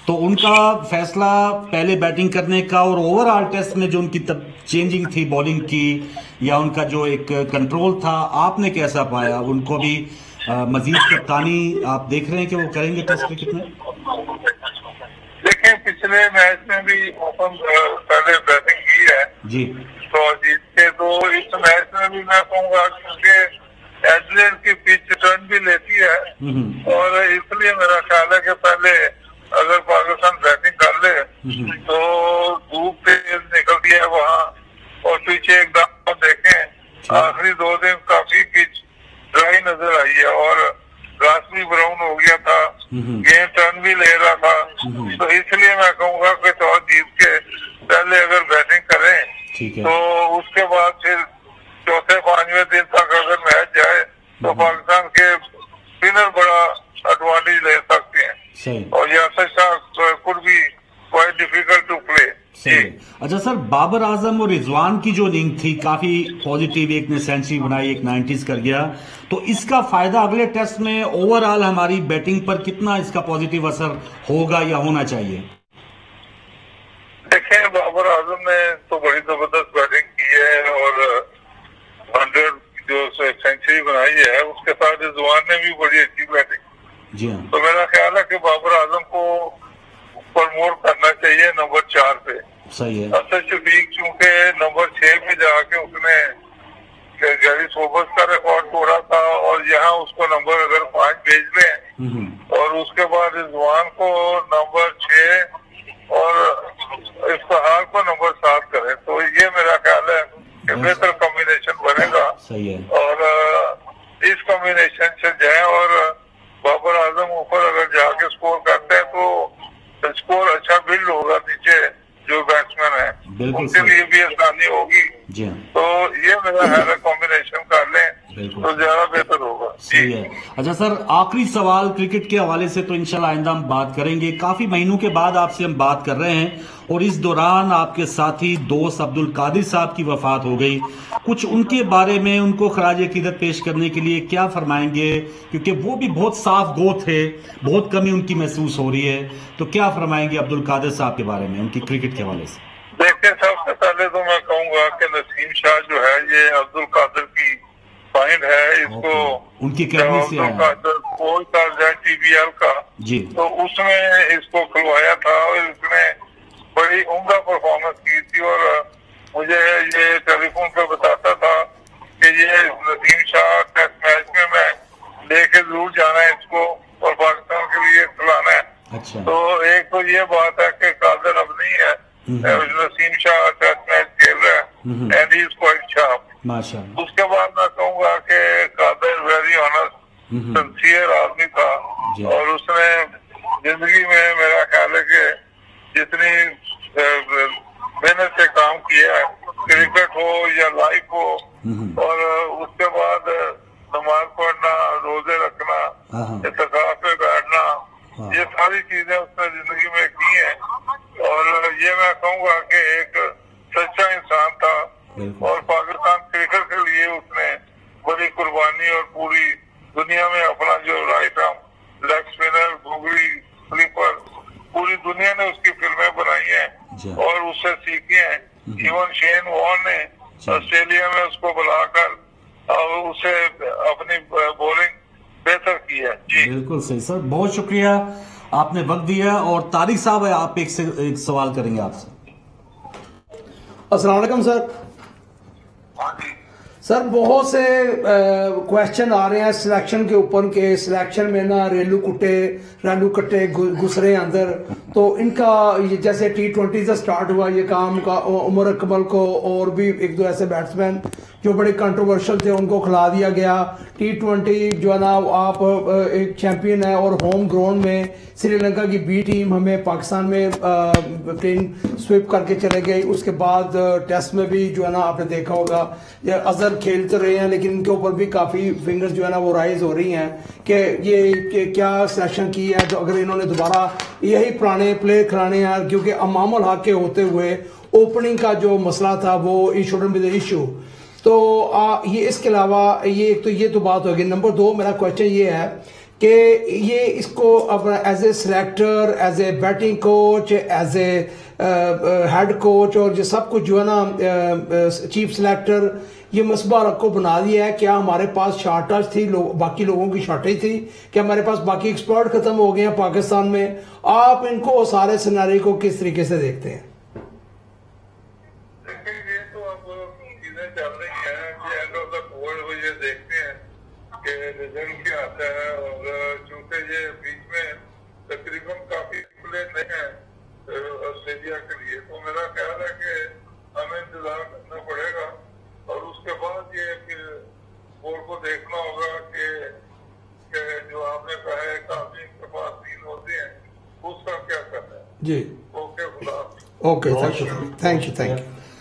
तो उनका फैसला पहले बैटिंग करने का और ओवरऑल टेस्ट में जो उनकी चेंजिंग थी बॉलिंग की या उनका जो एक कंट्रोल था, आपने कैसा पाया? उनको भी मजीद कप्तानी आप देख रहे हैं कि वो करेंगे टेस्ट क्रिकेट में? देखिए, पिछले मैच में भी ओपन पहले बैटिंग की है जी, तो जीत के, तो इस मैच में भी मैं कहूँगा क्योंकि एडलेड की पिच टर्न भी लेती है और इसलिए मेरा ख्याल है कि पहले अगर पाकिस्तान बैटिंग कर ले तो धूप तेज निकलती है वहाँ और पीछे एक दाव देखें, आखिरी 2 दिन काफी पिच ड्राई नजर आई है और घास भी ब्राउन हो गया था, गेंद टर्न भी ले रहा था, तो इसलिए मैं कहूँगा कि टॉस जीत के पहले अगर बैटिंग करें तो उसके बाद फिर चौथे 5वें दिन तक अगर मैच जाए तो पाकिस्तान के स्पिनर बड़ा एडवांटेज ले सकते हैं और यह could be quite difficult to play. अच्छा सर, बाबर आजम और रिजवान की जो इनिंग थी काफी पॉजिटिव, एक ने सेंचुरी बनाई, एक 90s कर गया, तो इसका फायदा अगले टेस्ट में ओवरऑल हमारी बैटिंग पर कितना इसका पॉजिटिव असर होगा या होना चाहिए? देखिए, बाबर आजम ने तो बड़ी जबरदस्त बैटिंग की है और 100 जो सेंचुरी बनाई है, उसके साथ रिजवान ने भी बड़ी अच्छी बैटिंग, जी हाँ। तो मेरा ख्याल है कि बाबर आजम को प्रमोट करना चाहिए नंबर 4 पे। सही है। असद शफीक चूंकि नंबर 6 पे जाके उसने गैरी सोबर्स का रिकॉर्ड तोड़ा था और यहाँ उसको नंबर अगर 5 भेज लें और उसके बाद रिजवान को नंबर 6 और इफ्तिखार को नंबर 7 करें तो ये मेरा ख्याल है कि बेहतर कॉम्बिनेशन बनेगा। सही है। और इस कॉम्बिनेशन से जाए और बाबर आजम ऊपर अगर जाके स्कोर करते हैं तो स्कोर अच्छा बिल्ड होगा, नीचे जो बैट्समैन है उनके लिए भी आसानी होगी। जी हाँ। तो ये मेरा ख्याल है कॉम्बिनेशन कर लें तो ज्यादा बेहतर होगा। सही है। अच्छा सर, आखिरी सवाल क्रिकेट के हवाले से तो इंशाल्लाह आइंदा हम बात करेंगे, काफी महीनों के बाद आपसे हम बात कर रहे हैं और इस दौरान आपके साथी दोस्त अब्दुल कादिर साहब की वफात हो गई, कुछ उनके बारे में उनको खराज अकीदत पेश करने के लिए क्या फरमाएंगे, क्योंकि वो भी बहुत साफ गो थे, बहुत कमी उनकी महसूस हो रही है, तो क्या फरमाएंगे अब्दुल कादिर साहब के बारे में उनकी क्रिकेट के हवाले से? देखिए, सबसे पहले तो मैं कहूँगा कि नसीम शाह जो है ये अब्दुल कादिर की फाइंड है, इसको उनकी अकेडमी से कोई था TBL का जी, तो उसमें इसको खुलवाया था और इसने बड़ी उम्दा परफॉर्मेंस की थी और मुझे ये टेलीफोन पे बताता था कि ये नसीम शाह टेस्ट मैच में मैं लेके जरूर जाना है इसको और पाकिस्तान के लिए खिलाना है। अच्छा। तो एक तो ये बात है कि कादिर अब नहीं है, नसीम शाह टेस्ट मैच खेल रहा है and he is quite sharp माशाअल्लाह। उसके बाद मैं कहूँगा कि कादिर वेरी ऑनेस्ट सिंसियर आदमी था और उसने जिंदगी में मेरा ख्याल है कि जितनी मेहनत से काम किया है, क्रिकेट हो या लाइफ हो, और उसके बाद नमाज पढ़ना, रोजे रखना, इत्तिकाफ पे बैठना, ये सारी चीजें उसने जिंदगी में की हैं और ये मैं कहूँगा कि एक सच्चा इंसान था और पाकिस्तान क्रिकेट के लिए उसने बड़ी कुर्बानी और पूरी दुनिया में अपना जो right arm leg spinner, googly, स्लीपर, पूरी दुनिया ने उसकी फिल्में बनाई हैं और उससे सीखी हैं। इवन शेन वॉर्न ने ऑस्ट्रेलिया में उसको बुलाकर और उसे अपनी बॉलिंग बेहतर की है। जी बिल्कुल सही सर, बहुत शुक्रिया, आपने वक्त दिया। और तारिक साहब, आप एक सवाल करेंगे आपसे। अस्सलाम वालेकुम सर। सर, बहुत से क्वेश्चन आ रहे हैं सिलेक्शन के ऊपर के सिलेक्शन में ना रेलू कट्टे घुस रहे हैं अंदर, तो इनका जैसे T20 से स्टार्ट हुआ ये काम का, उमर अकमल को और भी 1-2 ऐसे बैट्समैन जो बड़े कंट्रोवर्शियल थे उनको खिला दिया गया। T20 जो है ना, आप एक चैंपियन है और होम ग्राउंड में श्रीलंका की B टीम हमें पाकिस्तान में क्लीन स्वीप करके चले गई। उसके बाद टेस्ट में भी जो है ना आपने देखा होगा अजहर खेलते रहे हैं, लेकिन इनके ऊपर भी काफी फिंगर्स जो है ना वो राइज हो रही हैं कि ये क्या सिलेक्शन की है, तो अगर इन्होंने दोबारा यही पुराने प्लेयर खिलाने हैं, क्योंकि अमामुल हक के होते हुए ओपनिंग का जो मसला था वो शुडंट बी द इशू। तो ये इसके अलावा ये एक तो ये तो बात होगी। नंबर 2 मेरा क्वेश्चन ये है कि ये इसको अब as a selector, as a batting coach, as a head coach और ये सब कुछ जो है ना चीफ सिलेक्टर, ये मसबा को बना दिया है। क्या हमारे पास शॉर्टेज थी, बाकी लोगों की शॉर्टेज थी? क्या हमारे पास बाकी एक्सपर्ट खत्म हो गए हैं पाकिस्तान में? आप इनको सारे सिनारी को किस तरीके से देखते हैं? ये तो अब चीजें चल रही हैं कि एंड ऑफ द बोर्ड वो ये देखते हैं कि रिजल्ट क्या आता है, और चूंकि ये बीच में तकरीबन काफी प्ले नहीं है ऑस्ट्रेलिया के लिए, तो मेरा ख्याल है कि हमें इंतजार करना पड़ेगा और उसके बाद ये फिर बोर्ड को देखना होगा कि जो आपने कहा है आदमी के पास 3 होते हैं, उसका क्या करना है। जी ओके, खुदा ओके, थैंक यू।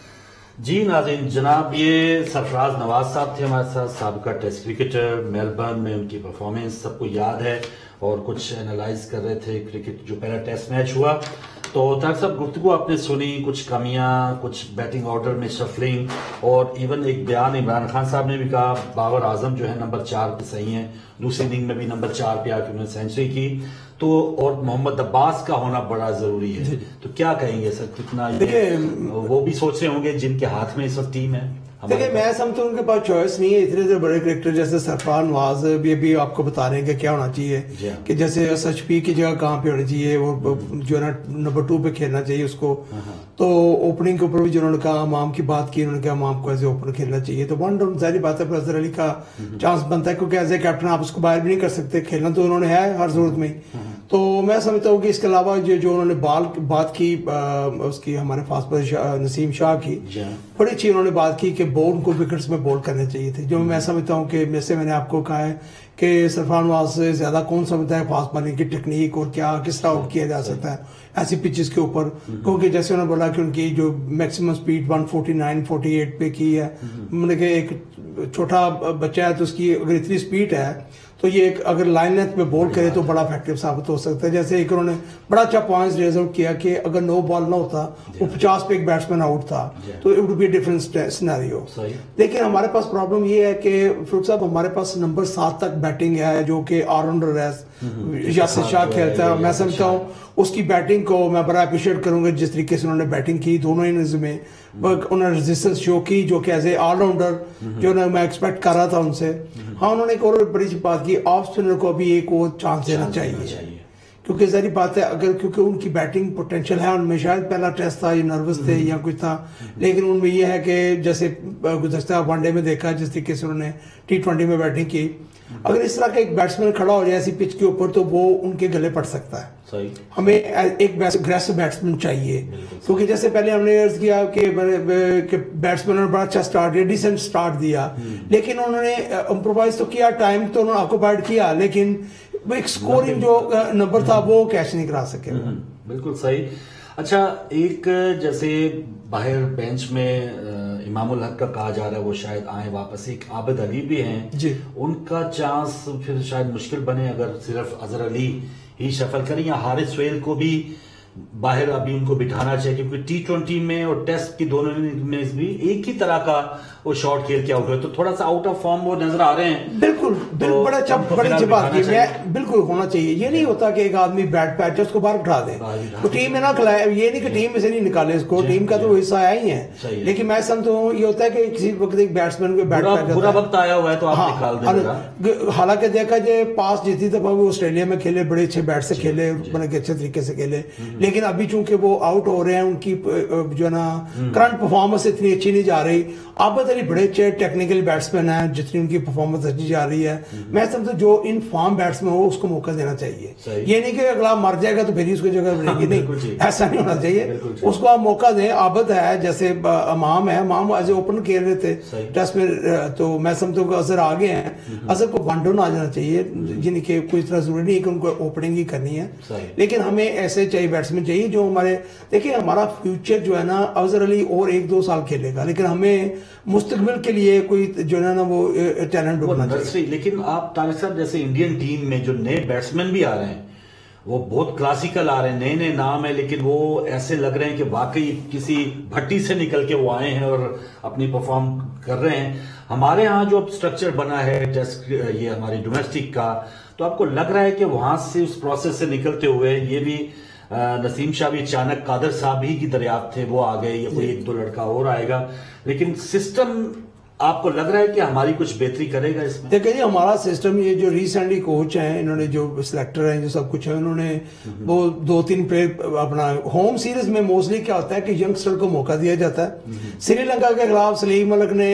जी नाज़रीन, जनाब ये सरफराज नवाज साहब थे हमारे साथ, साबिका टेस्ट क्रिकेटर। मेलबर्न में उनकी परफॉर्मेंस सबको याद है और कुछ एनालाइज कर रहे थे क्रिकेट जो पहला टेस्ट मैच हुआ। तो तारिक साहब, गुफ्तगू आपने सुनी, कुछ कमियां, कुछ बैटिंग ऑर्डर में शफलिंग, और इवन एक बयान इमरान खान साहब ने भी कहा बाबर आजम जो है नंबर 4 पे सही है, दूसरी इनिंग में भी नंबर 4 पे आके उन्होंने सेंचुरी की, तो और मोहम्मद अब्बास का होना बड़ा जरूरी है। तो क्या कहेंगे सर, कितना वो भी सोच रहे होंगे जिनके हाथ में इस वक्त टीम है? देखिए, मैं समझता हूँ उनके पास चॉइस नहीं है। इतने बड़े क्रिकेटर जैसे सरफराज, नवाज भी आपको बता रहे हैं कि क्या होना चाहिए, कि जैसे SHP की जगह कहाँ पे होनी चाहिए, वो जो है ना नंबर 2 पे खेलना चाहिए उसको। तो ओपनिंग के ऊपर भी जिन्होंने कहा, अमाम की बात की, उन्होंने कहा अमाम को एज ए ओपनर खेलना चाहिए। तो वन डाउन जाहिर बात है अजहर अली का चांस बनता है, क्योंकि एज ए कैप्टन आप उसको बाहर भी नहीं कर सकते, खेलना तो उन्होंने है हर जरूरत में। तो मैं समझता हूँ कि इसके अलावा जो उन्होंने बात की उसकी हमारे फास्ट बॉलर नसीम शाह की, बड़ी अच्छी उन्होंने बात की कि बॉल को विकेट्स में बॉल करने चाहिए थे। जो मैं समझता हूँ कि जैसे मैंने आपको कहा है कि सरफराज नवाज से ज्यादा कौन समझता है फास्ट बॉलिंग की टेक्निक और क्या किस तरह आउट किया जा सकता है ऐसी पिचेस के ऊपर। क्योंकि जैसे उन्होंने बोला कि उनकी जो मैक्सिमम स्पीड 149-48 पे की है, मतलब कि एक छोटा बच्चा है तो उसकी अगर इतनी स्पीड है तो ये अगर लाइन लेंथ में बॉल करे तो बड़ा इफेक्टिव साबित हो सकता है। जैसे एक उन्होंने बड़ा अच्छा पॉइंट्स रेज आउट किया कि अगर नो बॉल ना होता, वो 50 पे एक बैट्समैन आउट था, तो it would be different scenario. लेकिन हमारे पास प्रॉब्लम ये है कि फरूक साहब, हमारे पास नंबर 7 तक बैटिंग है जो कि ऑलराउंडर है, यासिर शाह खेलता है। मैं समझता हूँ उसकी बैटिंग को मैं बड़ा अप्रिशिएट करूंगा जिस तरीके से उन्होंने बैटिंग की दोनों इनिंग्स में, उन्होंने रेजिस्टेंस शो की जो कि एज ए ऑलराउंडर जो मैं एक्सपेक्ट कर रहा था उनसे। हाँ, उन्होंने एक और बड़ी सी बात की, ऑफ स्पिनर को भी एक और चांस देना चाहिए, क्योंकि जारी बात है अगर क्योंकि उनकी बैटिंग पोटेंशियल है उनमें। शायद पहला टेस्ट था, ये नर्वस थे या कुछ था, लेकिन उनमें यह है कि जैसे गुज़श्ता वनडे में देखा जिस तरीके से उन्होंने T20 में बैटिंग की, अगर इस तरह का एक बैट्समैन खड़ा हो जाए ऐसी पिच के ऊपर तो वो उनके गले पड़ सकता है। सही। हमें एक अग्रेसिव बैट्समैन चाहिए, क्योंकि जैसे पहले हमने अर्ज किया कि बैट्समैन ने बड़ा अच्छा स्टार्ट दिया, डिसेंट स्टार्ट दिया, लेकिन उन्होंने इम्प्रोवाइज तो किया, टाइम तो उन्होंने ऑक्युपाइड किया, लेकिन एक स्कोरिंग जो नंबर था वो कैच नहीं करा सके। बिल्कुल सही। अच्छा, एक जैसे बाहर बेंच में इमामुल हक का कहा जा रहा है वो शायद आए वापस, एक आबिद अली भी हैं जी, उनका चांस फिर शायद मुश्किल बने अगर सिर्फ अजहर अली ही शफल करें, या हारिस सोहेल को भी बाहर अभी उनको बिठाना चाहिए, क्योंकि T20 में और टेस्ट की दोनों में भी एक ही तरह का वो शॉट खेल के आउट हुए, तो थोड़ा सा आउट ऑफ फॉर्म वो नजर आ रहे हैं। बिल्कुल तो बड़ा अच्छा, बड़ी अच्छी बात की, मैं बिल्कुल होना चाहिए। ये नहीं होता कि एक आदमी बैट पे अच्छा उसको बाहर उठा दे, तो टीम में ना खिलाए, ये नहीं कि टीम में से नहीं निकाले इसको, टीम का तो हिस्सा आया ही है। लेकिन मैं समझता हूँ ये होता है कि किसी वक्त एक बैट्समैन को बैट पे बुरा वक्त आया हुआ है तो आप निकाल देंगे। हालांकि देखा जाए पास जितनी दफा वो ऑस्ट्रेलिया में खेले बड़े अच्छे बैट से खेले, बड़े अच्छे तरीके से खेले, लेकिन अभी चूंकि वो आउट हो रहे हैं, उनकी जो है ना करंट परफॉर्मेंस इतनी अच्छी नहीं जा रही। आबिद अली बड़े अच्छे टेक्निकल बैट्समैन है, जितनी उनकी परफॉर्मेंस अच्छी जा रही है, मैं समझता हूँ जो इन फॉर्म बैट्समैन हो उसको मौका देना चाहिए। ये नहीं कि अगला मर जाएगा तो फिर उसकी जगह बनेगी, नहीं, ऐसा नहीं होना चाहिए। उसको आप मौका दें। आबिद है, जैसे अमाम है, अमाम एज ए ओपन खेल रहे थे टेस्ट में, तो मैं समझता हूँ अजहर आगे हैं, अजहर को वन डाउन आ जाना चाहिए, यानी कि कोई इतना जरूरी नहीं है कि उनको ओपनिंग ही करनी है, लेकिन हमें ऐसे चाहिए बैट्समैन चाहिए जो हमारे, देखिए हमारा फ्यूचर जो है ना अजहर अली और 1-2 साल खेलेगा, लेकिन हमें मुस्तकबिल के लिए कोई जो है ना वो टैलेंट होना चाहिए। लेकिन आप तारिक साहब जैसे इंडियन टीम में जो नए बैट्समैन भी आ रहे हैं वो बहुत क्लासिकल आ रहे हैं, नए नए नाम है, लेकिन वो ऐसे लग रहे हैं कि वाकई किसी भट्टी से निकल के वो आए हैं और अपनी परफॉर्म कर रहे हैं। हमारे यहाँ जो स्ट्रक्चर बना है टेस्ट ये हमारे डोमेस्टिक का, तो आपको लग रहा है कि वहां से उस प्रोसेस से निकलते हुए ये भी नसीम शाह भी अचानक कादर साहब ही की दरियाफ्त थे, वो आ गए, या कोई एक दो लड़का और आएगा, लेकिन सिस्टम आपको लग रहा है कि हमारी कुछ बेहतरी करेगा इसमें? देखिए जी, हमारा सिस्टम ये जो रिसेंटली कोच हैं, इन्होंने जो सिलेक्टर हैं, जो सब कुछ है, उन्होंने वो 2-3 प्लेयर अपना होम सीरीज में मोस्टली क्या होता है कि यंगस्टर को मौका दिया जाता है। श्रीलंका के खिलाफ सलीम मलिक ने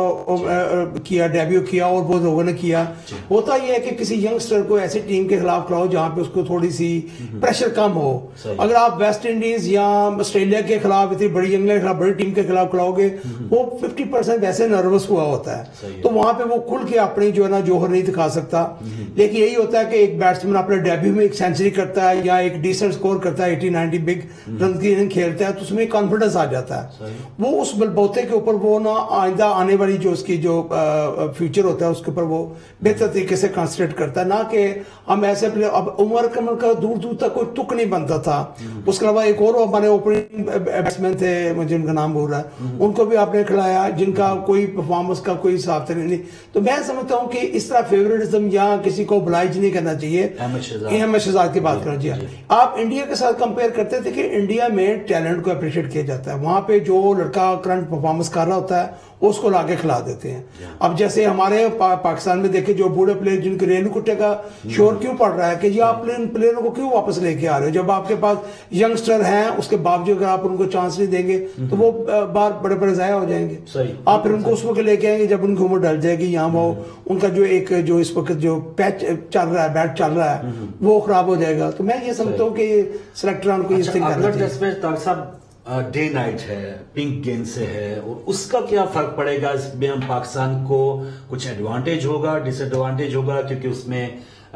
किया, डेब्यू किया, और बहुत लोगों ने किया। होता यह है कि किसी यंगस्टर को ऐसी टीम के खिलाफ खिलाओ जहां पे उसको थोड़ी सी प्रेशर कम हो। अगर आप वेस्ट इंडीज या ऑस्ट्रेलिया के खिलाफ, इतनी बड़ी इंग्लैंड के खिलाफ बड़ी टीम के खिलाफ खिलाओगे, वो 50% वैसे नर्वस हुआ होता है, तो वहां पे वो खुल के अपनी जो है ना जोहर नहीं दिखा सकता। लेकिन यही होता है कि एक बैट्समैन अपने डेब्यू में एक सेंचुरी करता है या एक डिसेंट स्कोर करता है, 80-90 बिग रन की इनिंग खेलता है, तो उसमें कॉन्फिडेंस आ जाता है। वो उस बलबूते के ऊपर वो ना आइंदा आने वाली जो उसकी जो फ्यूचर होता है उसके ऊपर वो बेहतर तरीके से कंसंट्रेट करता है। ना कि हम ऐसे प्लेयर, अब उमर कमर का दूर दूर तक कोई तुक नहीं बनता था। उसके अलावा एक और हमारे ओपनिंग बैट्समैन थे, मुझे उनका नाम बोल रहा है, उनको भी आपने खिलाया, जिनका कोई परफॉर्मेंस का कोई हिसाब से नहीं। तो मैं समझता हूं कि इस तरह फेवरेटिज्म या किसी को oblige नहीं करना चाहिए। अहमद शहजाद की बात करना चाहिए। आप इंडिया के साथ कंपेयर करते थे कि इंडिया में टैलेंट को अप्रिशिएट किया जाता है, वहां पे जो लड़का करंट परफॉर्मेंस कर रहा होता है उसको लाके खिला देते हैं। अब जैसे हमारे पाकिस्तान में देखे जो बूढ़े प्लेयर जिनके रेलू कुट्टे का शोर क्यों पड़ रहा है कि ये आप प्लेयरों को क्यों वापस लेके आ रहे हो, जब आपके पास यंगस्टर हैं, उसके बावजूद अगर आप उनको चांस नहीं देंगे तो वो बार बड़े बड़े जाया हो जाएंगे। आप फिर उनको उस वक्त लेके आएंगे जब उनकी उम्र डल जाएगी, यहाँ वो उनका जो एक जो इस वक्त जो पैच चल रहा है, बैट चल रहा है, वो खराब हो जाएगा। तो मैं ये समझता हूँ कि सिलेक्टर को इस थिंग डे नाइट है, पिंक गेंद से है, और उसका क्या फर्क पड़ेगा? इसमें हम पाकिस्तान को कुछ एडवांटेज होगा, डिसएडवांटेज होगा, क्योंकि उसमें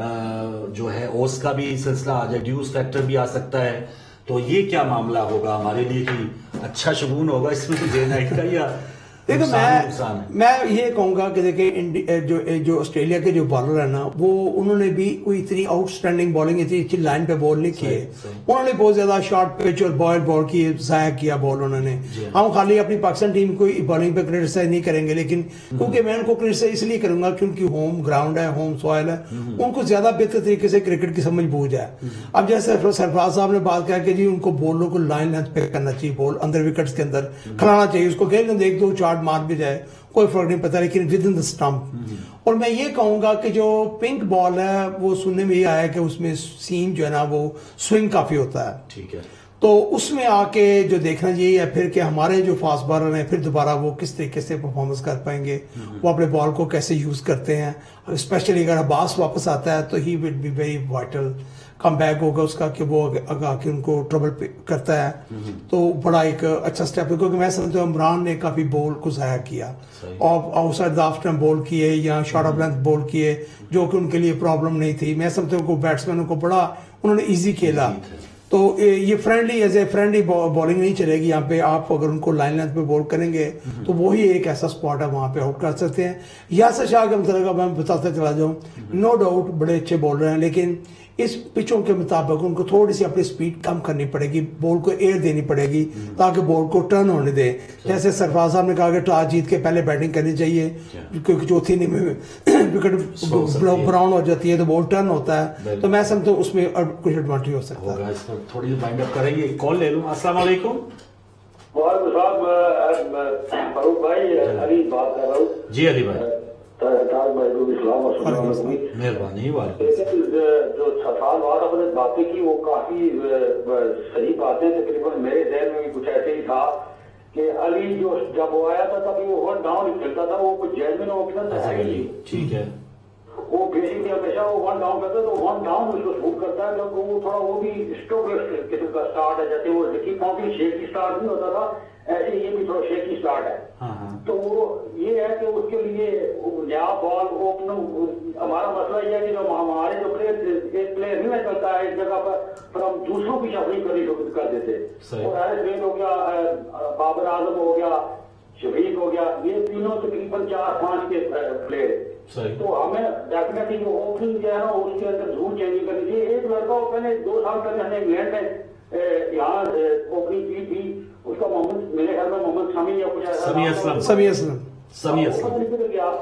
जो है ओस का भी सिलसिला आ जाए, ड्यूस फैक्टर भी आ सकता है। तो ये क्या मामला होगा हमारे लिए कि अच्छा शगुन होगा इसमें डे नाइट का, या देखो मैं ये कहूंगा कि देखिए जो ऑस्ट्रेलिया के जो बॉलर है ना, वो उन्होंने भी कोई इतनी आउटस्टैंडिंग बॉलिंग, इतनी अच्छी लाइन पे बॉल नहीं की है। उन्होंने बहुत ज्यादा शॉर्ट पिच और बॉल बॉल की जाया किया बॉल उन्होंने। हम खाली अपनी पाकिस्तान टीम को बॉलिंग पे क्रिटिसाइज नहीं करेंगे, लेकिन क्योंकि मैं उनको क्रिटिसाइज इसलिए करूंगा क्योंकि होम ग्राउंड है, होम सॉइल है, उनको ज्यादा बेहतर तरीके से क्रिकेट की समझ बूझ है। अब जैसे सरफराज साहब ने बात किया कि जी उनको बॉलों को लाइन लेंथ पे करना चाहिए, बॉल अंदर विकेट्स के अंदर खिलाना चाहिए, उसको खेलने दे, 1-2 चार मार भी जाए कोई फर्क नहीं पड़ता, लेकिन विद इन द स्टंप। और मैं ये कहूंगा कि जो पिंक बॉल है वो सुनने में ये आया कि उसमें सीम जो है ना वो स्विंग काफी होता है। ठीक है, तो उसमें आके जो देखना चाहिए है फिर कि हमारे जो फास्ट बॉलर हैं फिर दोबारा वो किस तरीके से परफॉर्मेंस कर पाएंगे, वो अपने बॉल को कैसे यूज करते हैं। स्पेशली अगर अब्बास वापस आता है तो he will be very vital, come back होगा उसका कि वो आके उनको ट्रबल करता है, तो बड़ा एक अच्छा स्टेप है। क्योंकि मैं समझता हूँ इमरान ने काफी बॉल को जाया किया और outside the off stump ball किए या शॉर्ट ऑफ लेंथ बॉल किए, जो कि उनके लिए प्रॉब्लम नहीं थी। मैं समझता हूँ बैट्समैनों को बड़ा उन्होंने इजी खेला। तो ये friendly as a friendly bowling नहीं चलेगी यहाँ पे। आप अगर उनको लाइन लेंथ पे बॉल करेंगे तो वही एक ऐसा स्पॉट है वहां पे आउट कर सकते हैं। यासर शाह के मतलब मैं बताते चला जाऊँ, नो डाउट बड़े अच्छे बॉलर हैं, लेकिन इस पिचों के मुताबिक उनको थोड़ी सी अपनी स्पीड कम करनी पड़ेगी, बॉल को एयर देनी पड़ेगी ताकि बॉल को टर्न होने दे। जैसे सरफराज साहब ने कहा कि टॉस जीत के पहले बैटिंग करनी चाहिए, क्योंकि चौथी इनिंग में विकेट ब्राउन हो जाती है तो बॉल टर्न होता है। तो मैं समझता हूँ उसमें कुछ एडवांटेज हो सकता है। इस पर थोड़ी वाइंड अप करेंगे, कॉल ले लूं। अस्सलाम वालेकुम। फरूक भाई, अली बात कर रहा हूँ। जी अली भाई, मेहरबानी। जो सरफराज आपने बातें की वो काफी सही बातें, तकरीबन मेरे जहन में भी कुछ ऐसे ही था कि अली जो जब वो आया था तभी वो वन डाउन खेलता था, वो कुछ जेन्युइन ओपनर था ही नहीं। ठीक है, वो बेसिकली हमेशा वो वन डाउन करता है, तो वन डाउन उसको सूट करता है, क्योंकि वो थोड़ा वो भी स्ट्रोकलेस किस्म का स्टार्ट है। जैसे वो रिकी पॉन्टिंग शेक की स्टार्ट नहीं होता था, ऐसे ये भी थोड़ा शेक की स्टार्ट है। तो वो ये है कि उसके लिए नया बॉल ओपनर, हमारा मसला ये है कि जो हमारे जो प्लेयर एक प्लेयर नहीं चलता है एक जगह पर हम दूसरों की शफलिंग करनी कर देते। और हैरिस हो गया, बाबर आजम हो गया, शफीक हो गया, ये तीनों तकरीबन 4-5 के प्लेयर। तो हमें डेफिनेटली जो ओपनिंग जो है ना उसके अंदर जरूर चेंजिंग करनी चाहिए। एक लड़का मैंने 2 साल पहले हमने इंग्लैंड में यहाँ ओपनिंग की थी, उसका मोहम्मद, मेरे ख्याल में मोहम्मद शमी या कुछ समी असलम निकल गया।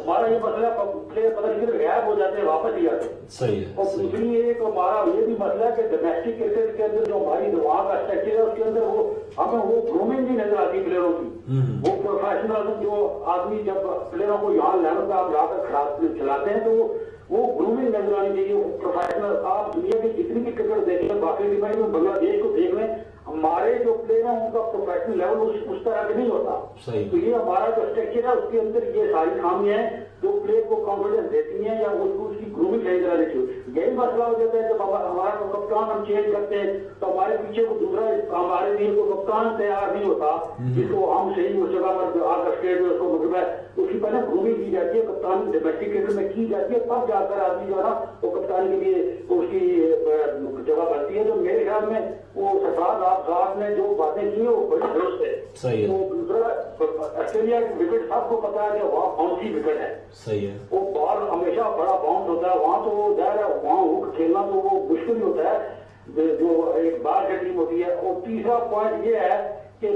हमारा ये मसला प्लेयर पता नहीं गायब हो जाते हैं, वापस ही आते हैं। सही है। और दूसरी एक हमारा ये भी मसला है कि डोमेस्टिक क्रिकेट के अंदर जो हमारी वहाँ का स्ट्रक्चर है उसके अंदर हमें वो ग्रूमिंग नहीं नजर आती प्लेयरों की। वो प्रोफेशनल जो आदमी जब प्लेयरों को यहाँ लेवल पे आप लाकर खिलाते हैं तो वो ग्रूमिंग नजर आनी चाहिए। प्रोफेशनल आप दुनिया की जितनी भी क्रिकेट देखें, बाकी डिमांड में बांग्लादेश को देख लें, हमारे जो प्लेयर हैं उनका प्रोफेशनल लेवल उस तरह का नहीं होता। तो ये हमारा जो स्ट्रक्चर है उसके अंदर ये सारी खामियां हैं जो प्लेयर को कॉन्फिडेंस देती हैं या उसकी ग्रूमिंग सही तरह नहीं होती। यही मसला हो जाता है जब हमारा कप्तान हम चेंज करते हैं तो हमारे पीछे को दूसरा हमारे लिए को कप्तान तैयार नहीं होता जिसको हम सही उस जगह पर आकर स्टेट में उसको मतलब उसकी पहले ग्रूमिंग की जाती है, कप्तान डोमेस्टिक क्रिकेट में की जाती है, तब जाकर आदमी जो है ना वो कप्तान के लिए उसकी जगह बनती है। तो मेरे ख्याल में वो सरफराज साहब ने जो बातें की वो बड़ी दुरुस्त है। सही है। तो दूसरा ऑस्ट्रेलिया की विकेट सबको पता है कि वहाँ कौन सी विकेट है। सही है। वो बॉल हमेशा बड़ा बाउंस होता है वहाँ, तो जाहिर है वहाँ हुक खेलना तो वो मुश्किल होता है जो एक बार की टीम होती है। और तीसरा पॉइंट ये है कि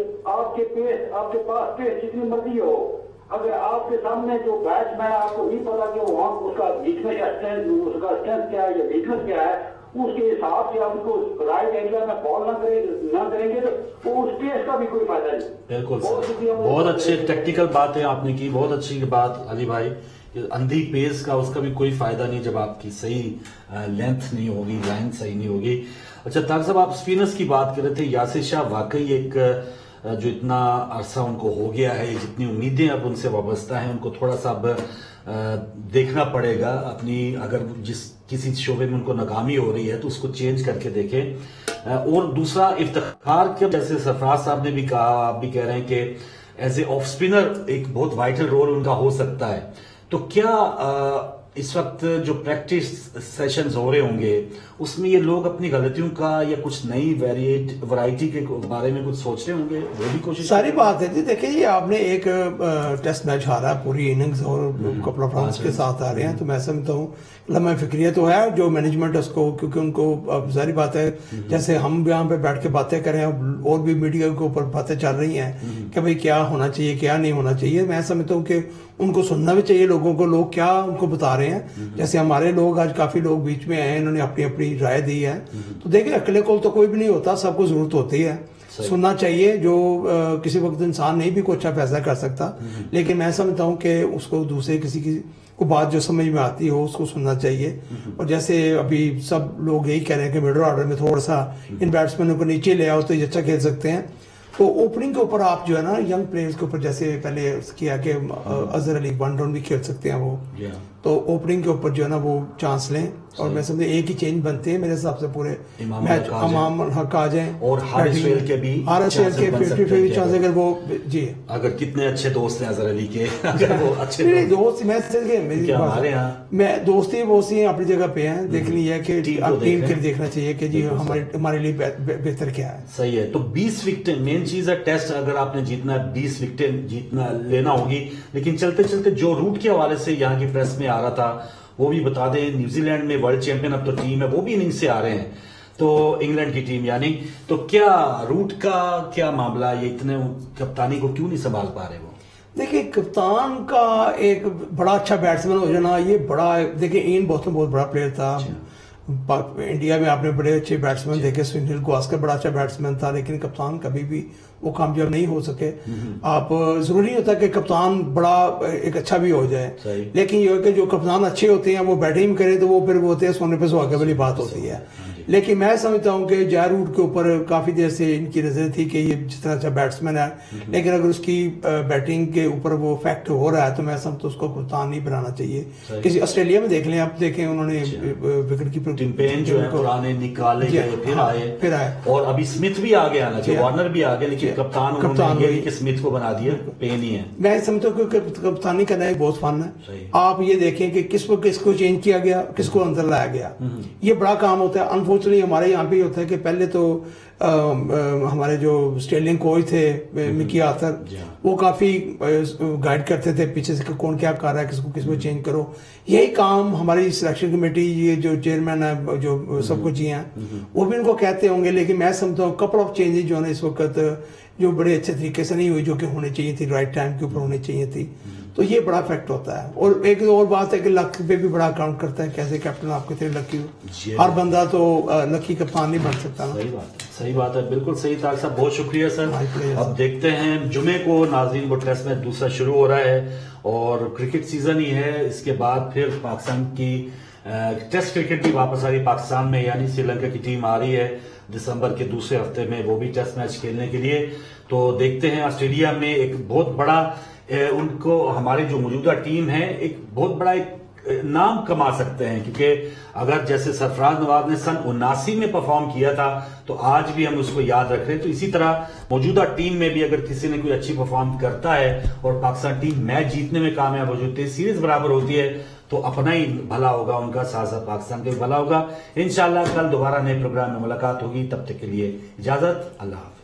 आपके पास पेस जितनी मर्जी हो, अगर आपके सामने जो बैट्समैन आपको नहीं पता कि वहाँ उसका वीकनेस या स्ट्रेंथ, उसका स्ट्रेंथ क्या है या वीकनेस क्या है, उसके हिसाब से आप उसको राइट एरिया में बॉल ना करेंगे तो उस पेस का भी कोई फायदा नहीं। बिल्कुल बहुत अच्छे टेक्निकल बात है आपने की, बहुत अच्छी बात अली भाई। अंधी पेस का उसका भी कोई फायदा नहीं जब आपकी सही लेंथ नहीं होगी, लाइन सही नहीं होगी। अच्छा तारिक साहब, आप स्पिनर्स की बात कर रहे थे। यासिर शाह वाकई एक जो इतना अरसा उनको हो गया है, जितनी उम्मीदें अब उनसे वाबस्ता हैं, उनको थोड़ा सा अब देखना पड़ेगा अपनी, अगर किसी शोबे में उनको नाकामी हो रही है तो उसको चेंज करके देखें। और दूसरा इफ्तिखार के जैसे सरफराज साहब ने भी कहा, आप भी कह रहे हैं कि एज ए ऑफ स्पिनर एक बहुत वाइटल रोल उनका हो सकता है। तो क्या इस वक्त जो प्रैक्टिस सेशंस हो रहे होंगे उसमें ये लोग अपनी गलतियों का या कुछ नई वैरायटी के बारे में कुछ सोच रहे होंगे, वो भी कोशिश सारी बात है जी। देखिए ये आपने एक टेस्ट मैच हारा पूरी इनिंग्स और कपल ऑफ रन्स के साथ आ रहे हैं, तो मैं समझता हूँ लम्हा फिक्रिया तो है जो मैनेजमेंट है उसको, क्योंकि उनको अब सारी बात है जैसे हम यहाँ पे बैठ के बातें करें और भी मीडिया के ऊपर बातें चल रही हैं कि भाई क्या होना चाहिए क्या नहीं होना चाहिए। मैं समझता हूँ कि उनको सुनना भी चाहिए लोगों को, लोग क्या उनको बता रहे हैं। जैसे हमारे लोग आज काफी लोग बीच में आए, इन्होंने अपनी अपनी राय दी है। तो देखिए अकेले को तो कोई भी नहीं होता, सबको जरूरत होती है, सुनना चाहिए। जो किसी वक्त इंसान नहीं भी कोई अच्छा फैसला कर सकता, लेकिन मैं समझता हूँ कि उसको दूसरे किसी की को बात जो समझ में आती हो उसको सुनना चाहिए। और जैसे अभी सब लोग यही कह रहे हैं कि मिडिल ऑर्डर में थोड़ा सा इन बैट्समैनों को नीचे ले आओ तो ये अच्छा खेल सकते हैं। तो ओपनिंग के ऊपर आप जो है ना यंग प्लेयर्स के ऊपर जैसे पहले किया कि अजहर अली वन डाउन भी खेल सकते हैं वो, तो ओपनिंग के ऊपर जो है ना वो चांस लें। और मैं समझे एक ही चेंज बनते हैं मेरे हिसाब से पूरे मैच, इमाम हक आ जाए और हारिस के भी 50-50 चांस अगर वो जी अगर कितने अच्छे दोस्त हैं अजहर अली के, अगर वो अच्छे दोस्त मैं दोस्ती बहुत सी अपनी जगह पे हैं, देखनी है कि टीम के देखना चाहिए कि जी हमारे लिए बेहतर क्या है। सही है। तो 20 विकेटें मेन चीज है, टेस्ट अगर आपने जीतना है 20 विकेटें जीतना लेना होगी। लेकिन चलते चलते जो रूट के हवाले से यहाँ की प्रेस में आ रहा था वो भी बता दें, न्यूजीलैंड में वर्ल्ड चैंपियन अब तो टीम है, वो भी इनिंग से आ रहे हैं, तो इंग्लैंड की टीम यानी, तो क्या रूट का क्या मामला, ये इतने कप्तानी को क्यों नहीं संभाल पा रहे वो? देखिए कप्तान का एक बड़ा अच्छा बैट्समैन हो जाना ये बड़ा, देखिए इन बहुत बड़ा प्लेयर था। इंडिया में आपने बड़े अच्छे बैट्समैन देखे, सुनील गावस्कर बड़ा अच्छा बैट्समैन था, लेकिन कप्तान कभी भी वो कामयाब नहीं हो सके। आप जरूरी नहीं होता कि कप्तान बड़ा एक अच्छा भी हो जाए, लेकिन ये कि जो कप्तान अच्छे होते हैं वो बैटिंग करें तो वो फिर वो होते हैं सोने पे सुहागे वाली बात होती है। लेकिन मैं समझता हूँ कि जय रूट के ऊपर काफी देर से इनकी नजर थी कि ये जितना अच्छा बैट्समैन है, लेकिन अगर उसकी बैटिंग के ऊपर वो इफेक्ट हो रहा है तो मैं समझता हूँ उसको कप्तान नहीं बनाना चाहिए। किसी ऑस्ट्रेलिया में देख लें आप, देखें उन्होंने विकेट कीपर जो है पुराने निकाले गए फिर आए और अभी स्मिथ भी आ गया ना, वार्नर भी आ गया, लेकिन कप्तान ये स्मिथ को बना दिया, पेन ही है। मैं समझता हूँ कि कप्तानी करना बहुत फन है। आप ये देखें कि किसको चेंज किया गया, किसको अंदर लाया गया, ये बड़ा काम होता है। अनफॉर्चुनेटली हमारे यहाँ पे होता है कि पहले तो हमारे जो स्टेलिंग कोच थे मिकी आर्थर, वो काफी गाइड करते थे पीछे से कौन क्या कर रहा है, किसको चेंज करो। यही काम हमारी सिलेक्शन कमेटी, ये जो चेयरमैन है, जो सब कुछ ये हैं, वो भी उनको कहते होंगे। लेकिन मैं समझता हूँ कपल ऑफ चेंजेस जो है इस वक्त जो बड़े अच्छे तरीके से नहीं हुई, जो कि होनी चाहिए थी, राइट टाइम के ऊपर होनी चाहिए थी। तो ये बड़ा इफेक्ट होता है। और एक और बात है कि लक पे भी बड़ा काउंट करता है, कैसे कैप्टन आप कितने लकी हो। हर बंदा तो लकी कप्तान नहीं बन सकता ना। सही बात है, बिल्कुल सही। तारिक साहब बहुत शुक्रिया सर। अब देखते हैं जुमे को नाज़रीन वो टेस्ट मैच दूसरा शुरू हो रहा है और क्रिकेट सीजन ही है। इसके बाद फिर पाकिस्तान की टेस्ट क्रिकेट भी वापस आ रही पाकिस्तान में, यानी श्रीलंका की टीम आ रही है दिसंबर के दूसरे हफ्ते में, वो भी टेस्ट मैच खेलने के लिए। तो देखते हैं ऑस्ट्रेलिया में एक बहुत बड़ा उनको हमारी जो मौजूदा टीम है एक बहुत बड़ा एक नाम कमा सकते हैं, क्योंकि अगर जैसे सरफराज नवाज ने सन 79 में परफॉर्म किया था तो आज भी हम उसको याद रख रहे हैं। तो इसी तरह मौजूदा टीम में भी अगर किसी ने कोई अच्छी परफॉर्म करता है और पाकिस्तान टीम मैच जीतने में कामयाब हो जाती है, सीरीज बराबर होती है, तो अपना ही भला होगा, उनका साथ साथ पाकिस्तान का भी भला होगा। इंशाल्लाह कल दोबारा नए प्रोग्राम में मुलाकात होगी, तब तक के लिए इजाजत, अल्लाह हाफ़िज़।